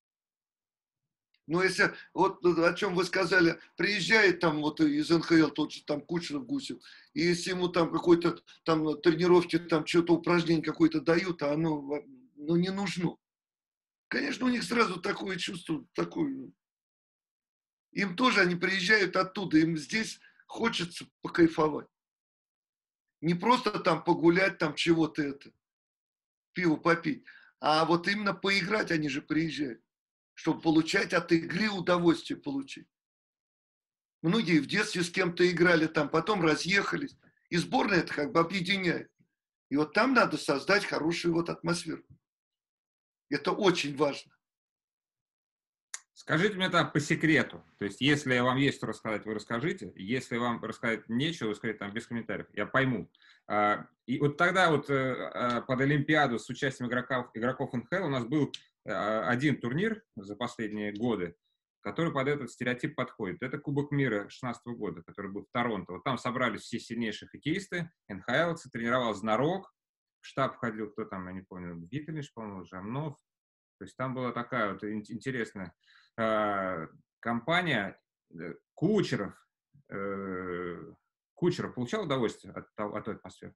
Но если, вот о чем вы сказали, приезжает там вот из эн ха эл тот же там Кучеров, Гусев, и если ему там какой-то там тренировки, там что-то упражнение какое-то дают, а оно ну, не нужно. Конечно, у них сразу такое чувство, такое. Им тоже, они приезжают оттуда, им здесь хочется покайфовать. Не просто там погулять, там чего-то это, пиво попить, а вот именно поиграть они же приезжают, чтобы получать от игры удовольствие получить. Многие в детстве с кем-то играли там, потом разъехались. И сборная это как бы объединяет. И вот там надо создать хорошую вот атмосферу. Это очень важно. Скажите мне так по секрету. То есть, если вам есть что рассказать, вы расскажите. Если вам рассказать нечего, вы скажите там без комментариев. Я пойму. А, и вот тогда вот а, под Олимпиаду с участием игроков, игроков эн ха эл у нас был а, один турнир за последние годы, который под этот стереотип подходит. Это Кубок мира шестнадцатого года, который был в Торонто. Вот там собрались все сильнейшие хоккеисты, эн ха эловцы, тренировал Знарок, в штаб входил, кто там, я не помню, Виттелиш, по-моему, Жамнов. То есть там была такая вот интересная э, компания. Кучеров. Э, Кучеров получал удовольствие от, от той атмосферы?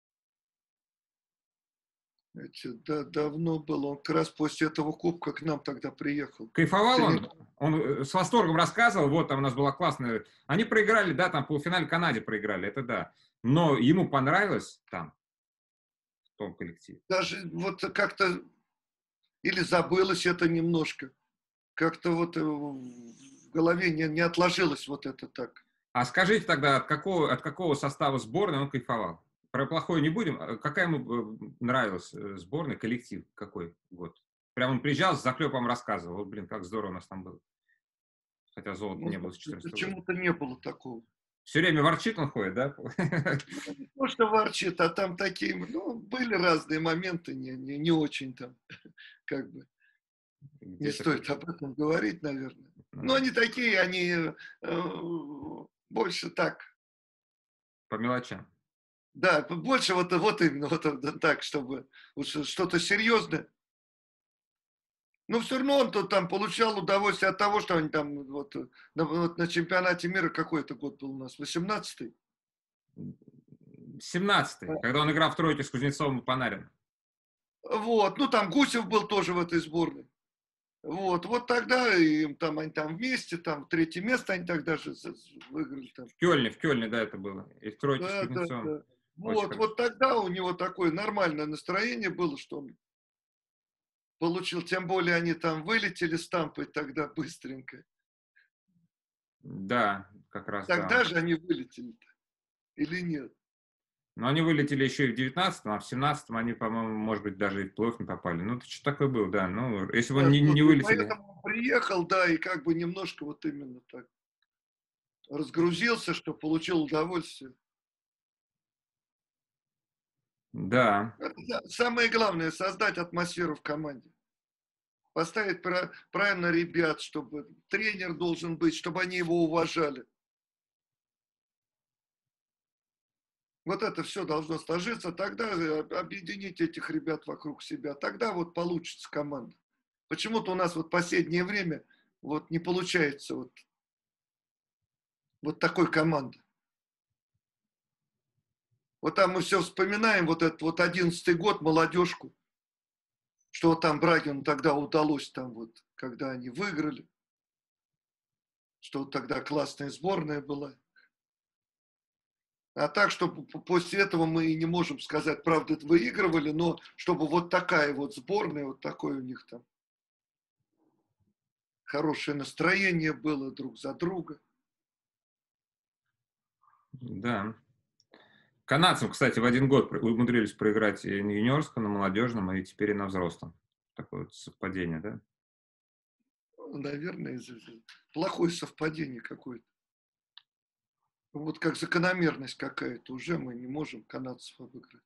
Это да, давно было. Он как раз после этого кубка к нам тогда приехал. Кайфовал Это не... он? Он с восторгом рассказывал, вот там у нас была классная... Они проиграли, да, там полуфинале Канаде проиграли, это да. Но ему понравилось там, в том коллективе. Даже вот как-то или забылось это немножко. Как-то вот в голове не, не отложилось вот это так. А скажите тогда, от какого, от какого состава сборной он кайфовал? Про плохое не будем. Какая ему нравилась сборная, коллектив? Какой год? Прям он приезжал, с заклепом рассказывал. Вот, блин, как здорово у нас там было. Хотя золота Ну, не было с четырнадцатого года. почему-то не было такого. Все время ворчит он ходит, да? Ну, не то, что ворчит, а там такие, ну, были разные моменты, не, не, не очень там, как бы, не Где-то стоит об этом говорить, наверное. Но они такие, они э, больше так. По мелочам. Да, больше вот, вот именно вот так, чтобы что-то серьезное. Но все равно он там получал удовольствие от того, что они там вот на, вот на чемпионате мира, какой это год был у нас, восемнадцатый? семнадцатый, когда он играл в тройке с Кузнецовым и Панариным. Вот, ну там Гусев был тоже в этой сборной. Вот, вот тогда им там они там вместе, там третье место они тогда же выиграли там. В Кёльне, в Кёльне, да, это было. И в тройке да, с Кузнецовым. Да, да. Вот, вот тогда у него такое нормальное настроение было, что он получил, тем более они там вылетели с Тампой тогда быстренько. Да, как раз, Тогда да. же они вылетели-то, или нет? Но они вылетели еще и в девятнадцатом, а в семнадцатом они, по-моему, может быть, даже и в плей-офф не попали. Ну, это что такое было, да. Ну, если бы Да, он не, не вылетели... Поэтому он приехал, да, и как бы немножко вот именно так разгрузился, что получил удовольствие. Да. Это самое главное — создать атмосферу в команде. Поставить правильно ребят, чтобы тренер должен быть, чтобы они его уважали. Вот это все должно сложиться, тогда объединить этих ребят вокруг себя, тогда вот получится команда. Почему-то у нас вот последнее время вот не получается вот, вот такой команды. Вот там мы все вспоминаем, вот этот вот одиннадцатый год, молодежку, что там Брагину тогда удалось, там вот, когда они выиграли, что вот тогда классная сборная была. А так, чтобы после этого мы и не можем сказать, правда, выигрывали, но чтобы вот такая вот сборная, вот такое у них там хорошее настроение было друг за друга. Да. Канадцам, кстати, в один год умудрились проиграть и на юниорском, на молодежном, и теперь и на взрослом. Такое вот совпадение, да? Наверное, плохое совпадение какое-то. Вот как закономерность какая-то. Уже мы не можем канадцев обыграть.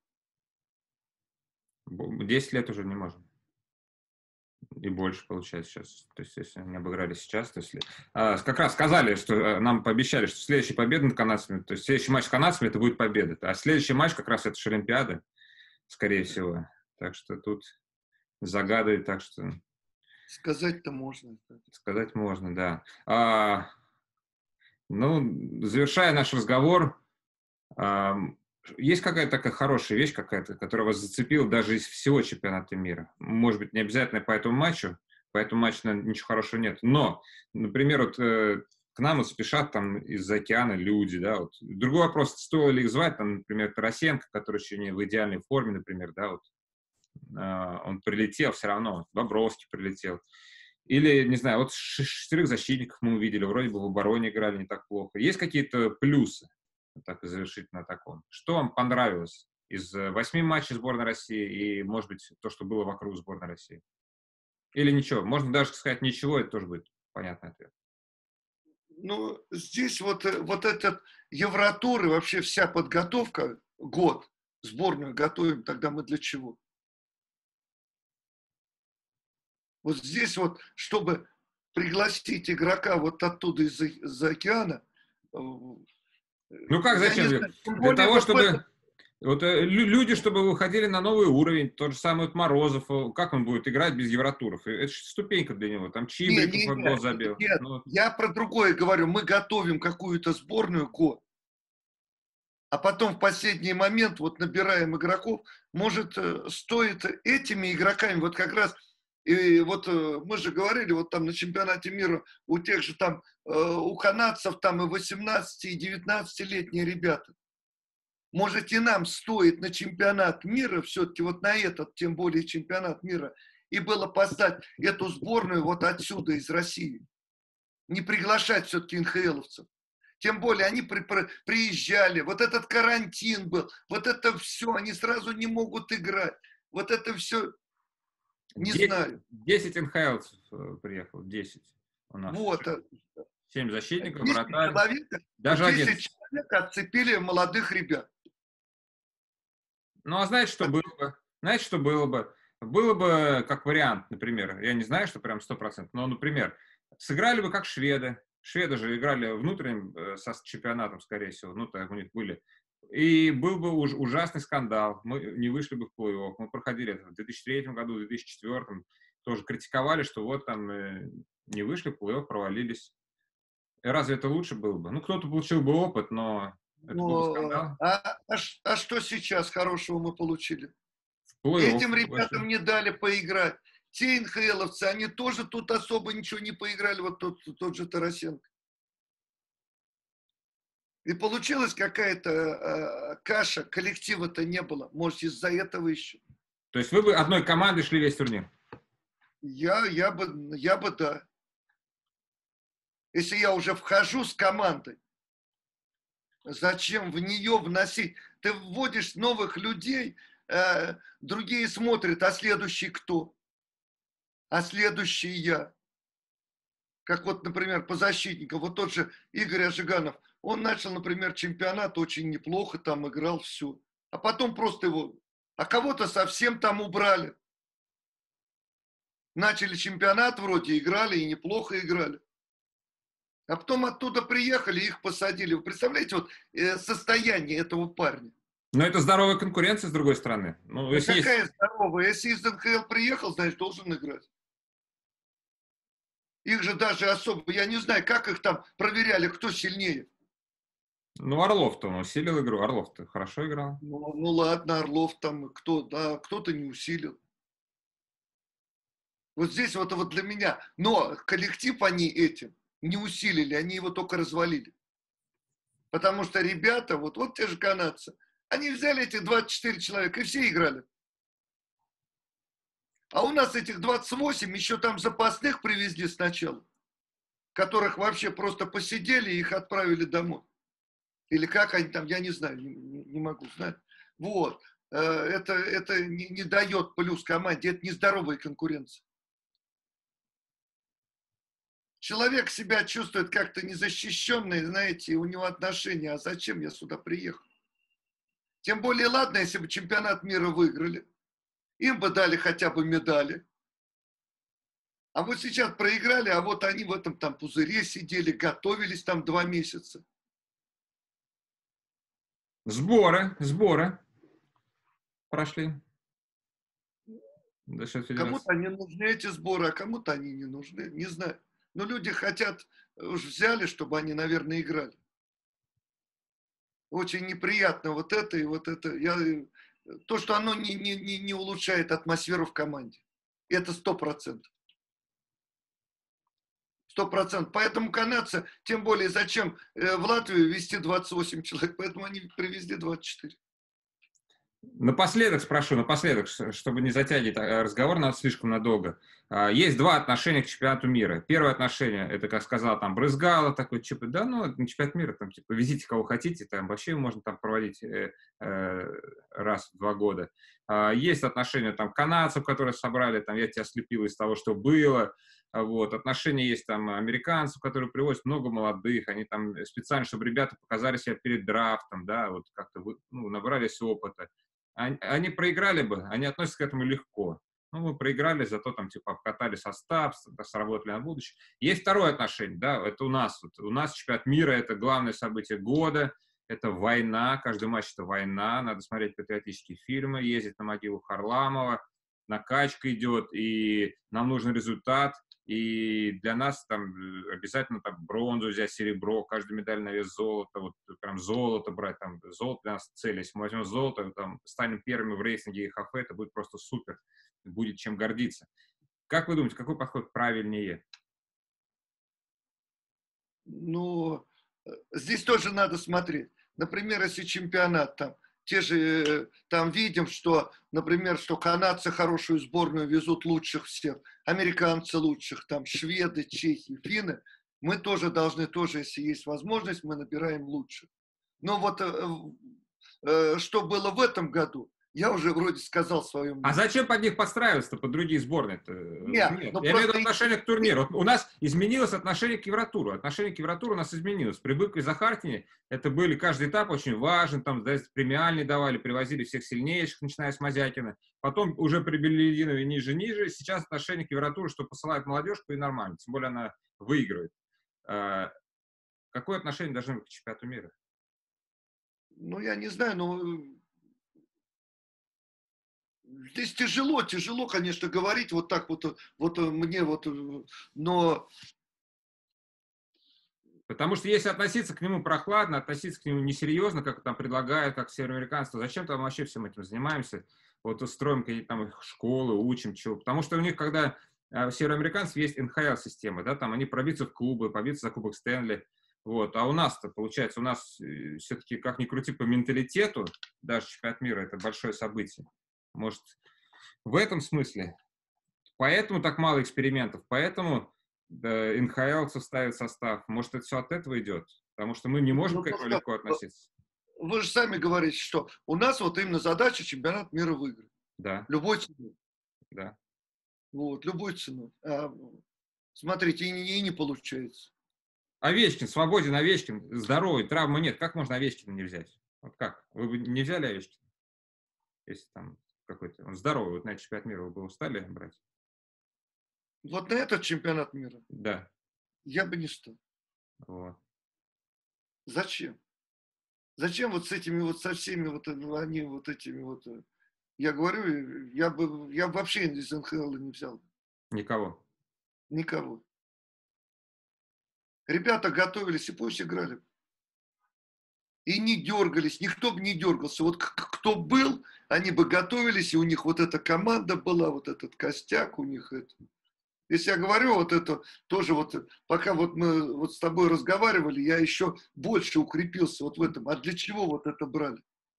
десять лет уже не можем. И больше получается сейчас. То есть, если они обыграли сейчас, то есть... А, как раз сказали, что нам пообещали, что следующая победа над канадцами, то есть следующий матч с канадцами, это будет победа. А следующий матч как раз это же Олимпиада, скорее всего. Так что тут загадывать, так что Сказать-то можно. сказать можно, да. А, ну, завершая наш разговор, ам, есть какая-то такая хорошая вещь какая-то, которая вас зацепила даже из всего чемпионата мира? Может быть, не обязательно по этому матчу, по этому матчу, наверно, ничего хорошего нет. Но, например, вот э, к нам вот спешат там из-за океана люди, да, вот. Другой вопрос, стоило ли их звать, там, например, Тарасенко, который еще не в идеальной форме, например, да, вот, а, он прилетел все равно, Бобровский прилетел. Или, не знаю, вот ш- шестерых защитников мы увидели, вроде бы в обороне играли не так плохо. Есть какие-то плюсы, вот так и завершить на таком? Что вам понравилось из э, восьми матчей сборной России и, может быть, то, что было вокруг сборной России? Или ничего? Можно даже сказать ничего, это тоже будет понятный ответ. Ну, здесь вот, э, вот этот Евротур и вообще вся подготовка, год, сборную готовим, тогда мы для чего? Вот здесь вот, чтобы пригласить игрока вот оттуда из-за из-за океана, э, Ну как, я не зачем? знаю, тем Для более того, вот в этом. чтобы вот, э, лю- люди, чтобы выходили на новый уровень, тот же самый вот Морозов, э, как он будет играть без Евротуров? Э, Это же ступенька для него. Там Не, Чибриков не, вот гол не, забил. нет, Ну, я про другое говорю. Мы готовим какую-то сборную год, а потом в последний момент вот набираем игроков. Может, э, стоит этими игроками, вот как раз, и вот э, мы же говорили, вот там на чемпионате мира у тех же там, э, у канадцев там и восемнадцати, и девятнадцатилетние ребята. Может, и нам стоит на чемпионат мира, все-таки вот на этот, тем более чемпионат мира, и было поставить эту сборную вот отсюда, из России. Не приглашать все-таки эн ха эловцев. Тем более они при, при, приезжали, вот этот карантин был, вот это все, они сразу не могут играть. Вот это все, не десять, знаю. десять эн ха эловцев э, приехало, десять у нас. Вот, э, семь защитников, десять вратарь, человек, даже десять одиннадцать. человек отцепили молодых ребят. Ну, а знаете, что было бы? Знаете, что было бы? Было бы, как вариант, например, я не знаю, что прям сто процентов, но, например, сыграли бы как шведы. Шведы же играли внутренним э, со чемпионатом, скорее всего, ну, так у них были. И был бы уж ужасный скандал. Мы не вышли бы в плей-офф. Мы проходили это в две тысячи третьем году, в две тысячи четвёртом. Тоже критиковали, что вот там э, не вышли в плей-офф, провалились. И разве это лучше было бы? Ну, кто-то получил бы опыт, но это был бы Но, скандал. а, а, ш- а что сейчас хорошего мы получили? В плей-офф Этим вышли. ребятам не дали поиграть. Те эн ха эловцы, они тоже тут особо ничего не поиграли, вот тот, тот же Тарасенко. И получилась какая-то э, каша, коллектива-то не было. Может, из-за этого еще. То есть вы бы одной командой шли весь турнир? Я, я, бы, я бы, да. Если я уже вхожу с командой, зачем в нее вносить? Ты вводишь новых людей, э, другие смотрят, а следующий кто? А следующий я. Как вот, например, по защитникам, вот тот же Игорь Ажиганов, он начал, например, чемпионат очень неплохо, там играл все. А потом просто его, а кого-то совсем там убрали. Начали чемпионат вроде, играли и неплохо играли. А потом оттуда приехали, их посадили. Вы представляете, вот э, состояние этого парня? Но это здоровая конкуренция, с другой стороны. Ну, Да если есть... какая здоровая. Если из эн ха эл приехал, значит, должен играть. Их же даже особо, я не знаю, как их там проверяли, кто сильнее. Ну, Орлов-то он усилил игру. Орлов-то хорошо играл. Ну, ну ладно, Орлов там, кто, да, кто-то не усилил. Вот здесь вот, вот для меня. Но коллектив они этим не усилили, они его только развалили. Потому что ребята, вот, вот те же канадцы, они взяли эти двадцать четыре человека и все играли. А у нас этих двадцать восемь еще там запасных привезли сначала, которых вообще просто посидели и их отправили домой. Или как они там, я не знаю, не, не могу знать. Вот. Это, это не, не дает плюс команде, это нездоровая конкуренция. Человек себя чувствует как-то незащищенный, знаете, и у него отношения, а зачем я сюда приехал? Тем более, ладно, если бы чемпионат мира выиграли, им бы дали хотя бы медали. А вот сейчас проиграли, а вот они в этом там пузыре сидели, готовились там два месяца. Сборы, сборы прошли. За счет Кому-то федерации. они нужны, эти сборы, а кому-то они не нужны, не знаю. Но люди хотят, уж взяли, чтобы они, наверное, играли. Очень неприятно вот это и вот это. Я, э, то, что оно не, не, не, не улучшает атмосферу в команде. Это сто процентов. Сто процентов. Поэтому канадцы, тем более, зачем э, в Латвию везти двадцать восемь человек, поэтому они привезли двадцать четыре. Напоследок спрошу, напоследок, ш- чтобы не затягивать э, разговор на слишком надолго. А, Есть два отношения к чемпионату мира. Первое отношение, это, как сказал там Брызгало, такой, типа, да ну, это не чемпионат мира, там, типа, везите кого хотите, там, вообще можно там проводить э, э, раз в два года. А, Есть отношения там канадцев, которые собрали, там, я тебя слепил из того, что было. А, Вот, отношения есть там американцев, которые привозят много молодых, они там специально, чтобы ребята показали себя перед драфтом, да, вот как-то вы- ну, набрались опыта. Они, они проиграли бы, они относятся к этому легко. Ну, мы проиграли, зато там, типа, обкатали состав, с- сработали на будущее. Есть второе отношение, да, это у нас. Вот, у нас чемпионат мира — это главное событие года, это война, каждый матч — это война, надо смотреть патриотические фильмы, ездить на могилу Харламова, накачка идет, и нам нужен результат, и для нас там э, обязательно там бронзу взять, серебро, каждую медаль на вес золота, вот прям золото брать, там золото для нас цель. Если мы возьмем золото, там станем первыми в рейтинге и ха эф, это будет просто супер, будет чем гордиться. Как вы думаете, какой подход правильнее? Ну, э, здесь тоже надо смотреть. Например, если чемпионат там, те же, э, там видим, что, например, что канадцы хорошую сборную везут лучших всех, американцы лучших, там, шведы, чехи, финны, мы тоже должны, тоже, если есть возможность, мы набираем лучших. Но вот э, э, что было в этом году, я уже вроде сказал свое А мнение. зачем под них подстраиваться-то, под другие сборные-то? Нет, Нет. ну Я имею в виду просто отношение к турниру. Вот у нас изменилось отношение к Евротуру. Отношение к Евротуру у нас изменилось. При Быкове и Захаркине это были каждый этап очень важен. Там да, премиальные давали, привозили всех сильнейших, начиная с Мазякина. Потом уже при Белединове ниже-ниже. Сейчас отношение к Евротуру, что посылают молодежку, и нормально. Тем более она выигрывает. А, какое отношение должно быть к чемпионату мира? ну, я не знаю, но здесь тяжело, тяжело, конечно, говорить вот так вот, э, вот э, мне вот, э, но Потому что если относиться к нему прохладно, относиться к нему несерьезно, как там предлагают, как североамериканцы, то зачем там вообще всем этим занимаемся? Вот устроим какие-то там их школы, учим чего. Потому что у них, когда а, у североамериканцев есть эн ха эл-система, да, там они пробиться в клубы, побиться за Кубок Стэнли. Вот. А у нас-то, получается, у нас э, все-таки, как ни крути, по менталитету, даже чемпионат мира — это большое событие. Может, в этом смысле. Поэтому так мало экспериментов, поэтому да, эн ха эл ставит состав. Может, это все от этого идет? Потому что мы не можем ну, к этому просто, легко э, относиться. вы же сами говорите, что у нас вот именно задача чемпионат мира выиграть. Да, Любой ценой. да. Вот, любой ценой. А, смотрите, и не, и не получается. Овечкин, свободен Овечкин, здоровый, травмы нет. Как можно Овечкина не взять? Вот как? Вы бы не взяли Овечкина? Если там какой-то... Он здоровый, вот на этот чемпионат мира вы бы устали брать? Вот на этот чемпионат мира Да. я бы не стал. Вот. Зачем? Зачем вот с этими вот, со всеми вот э, они вот этими вот... э, Я говорю, э, я бы, я бы вообще из эн ха эл не взял. Никого. Никого. Ребята готовились и пусть играли. И не дергались, никто бы не дергался. Вот к- кто был, они бы готовились, и у них вот эта команда была, вот этот костяк у них. Это. Если я говорю вот это, тоже вот, пока вот мы вот с тобой разговаривали, я еще больше укрепился вот в этом. А для чего вот это брали?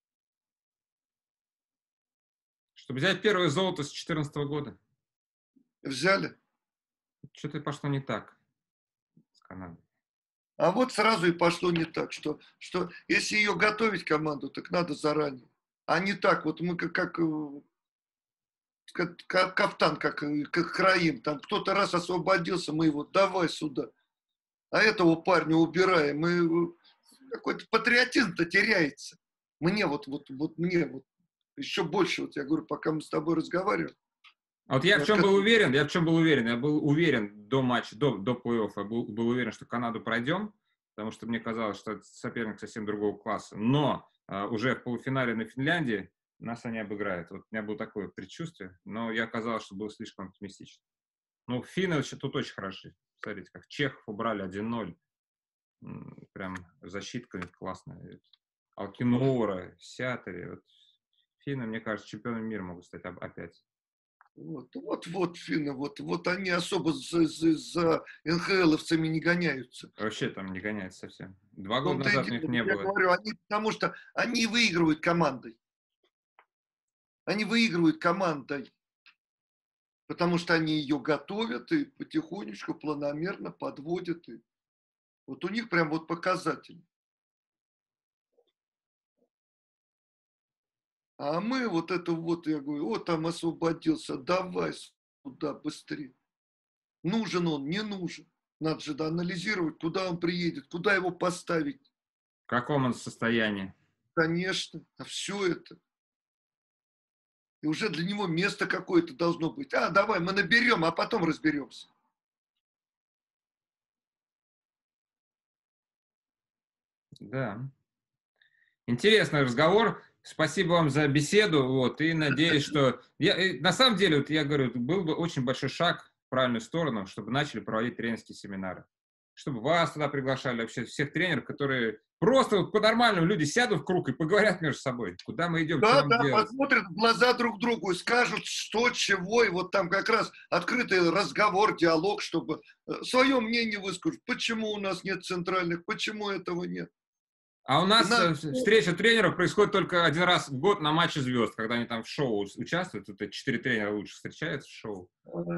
Чтобы взять первое золото с две тысячи четырнадцатого года. Взяли. Что-то пошло не так с Канадой. А вот сразу и пошло не так, что, что если ее готовить команду, так надо заранее. А не так, вот мы как, как э, как, как кафтан, как, э, как краим, там кто-то раз освободился, мы его давай сюда. А этого парня убираем. И какой-то патриотизм-то теряется. Мне вот, вот, вот мне вот еще больше, вот я говорю, пока мы с тобой разговариваем, А вот я в я чем к был этому- уверен, я в чем был уверен, я был уверен до матча, до, до плей-оффа, я был, был уверен, что Канаду пройдем, потому что мне казалось, что это соперник совсем другого класса. Но а, уже в полуфинале на Финляндии нас они обыграют. Вот у меня было такое предчувствие, но я оказалось, что был слишком оптимистичен. Ну, финны еще тут очень хороши. Смотрите, как чехов убрали один ноль. Прям защитка классная. Алкинуора, Сятари. Вот. Финны, мне кажется, чемпионами мира могут стать опять. Вот, вот, вот, финны, вот, вот они особо за, за, за эн ха эловцами не гоняются. Вообще там не гоняются совсем. Два года Он-то назад у них не я было. говорю, они, потому что они выигрывают командой. Они выигрывают командой. Потому что они ее готовят и потихонечку, планомерно подводят. И вот у них прям вот показатель. А мы вот это вот, я говорю, вот там освободился, давай сюда быстрее. Нужен он, не нужен. Надо же анализировать, куда он приедет, куда его поставить. В каком он состоянии? Конечно, а все это. И уже для него место какое-то должно быть. А, давай, мы наберем, а потом разберемся. Да. Интересный разговор. Спасибо вам за беседу. Вот, и надеюсь, что... Я, на самом деле, вот я говорю, был бы очень большой шаг в правильную сторону, чтобы начали проводить тренерские семинары. Чтобы вас туда приглашали, вообще всех тренеров, которые просто вот по-нормальному люди сядут в круг и поговорят между собой. Куда мы идем, Да, что да, нам делать. посмотрят в глаза друг другу и скажут, что, чего, и вот там как раз открытый разговор, диалог, чтобы свое мнение высказать. Почему у нас нет центральных, почему этого нет. А у нас Нам... встреча тренеров происходит только один раз в год на Матче звезд, когда они там в шоу участвуют. Это четыре тренера лучше встречаются в шоу.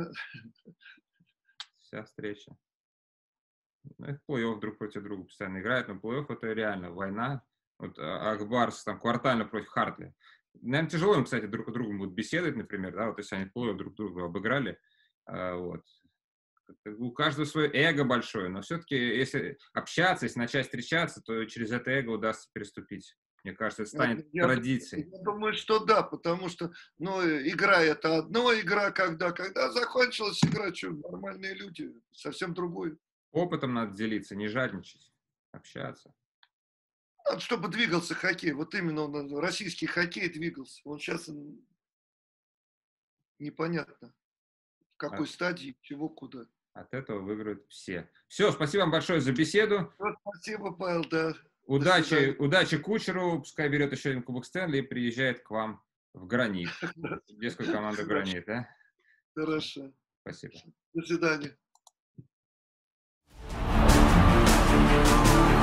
Вся встреча. Ну, их плей-офф друг против друга постоянно играют, но плей-офф это реально война. Вот Акбарс там квартально против Хартли. Наверное, тяжело им, кстати, друг с другом будут беседовать, например, да, вот если они плей-офф друг друга обыграли. Вот. У каждого свое эго большое, но все-таки, если общаться, если начать встречаться, то через это эго удастся переступить. Мне кажется, это станет я, традицией. Я думаю, что да, потому что, ну, игра это одно, игра когда, когда закончилась игра, что, нормальные люди, совсем другой. Опытом надо делиться, не жадничать, общаться. Надо, чтобы двигался хоккей, вот именно он, российский хоккей двигался. Он сейчас непонятно, в какой от, стадии, чего, куда. От этого выиграют все. Все, спасибо вам большое за беседу. Спасибо, Павел, да. Удачи, удачи Кучеру, пускай берет еще один кубок Стэнли и приезжает к вам в Гранит. Детскую команду Гранит, да? Хорошо. Спасибо. До свидания.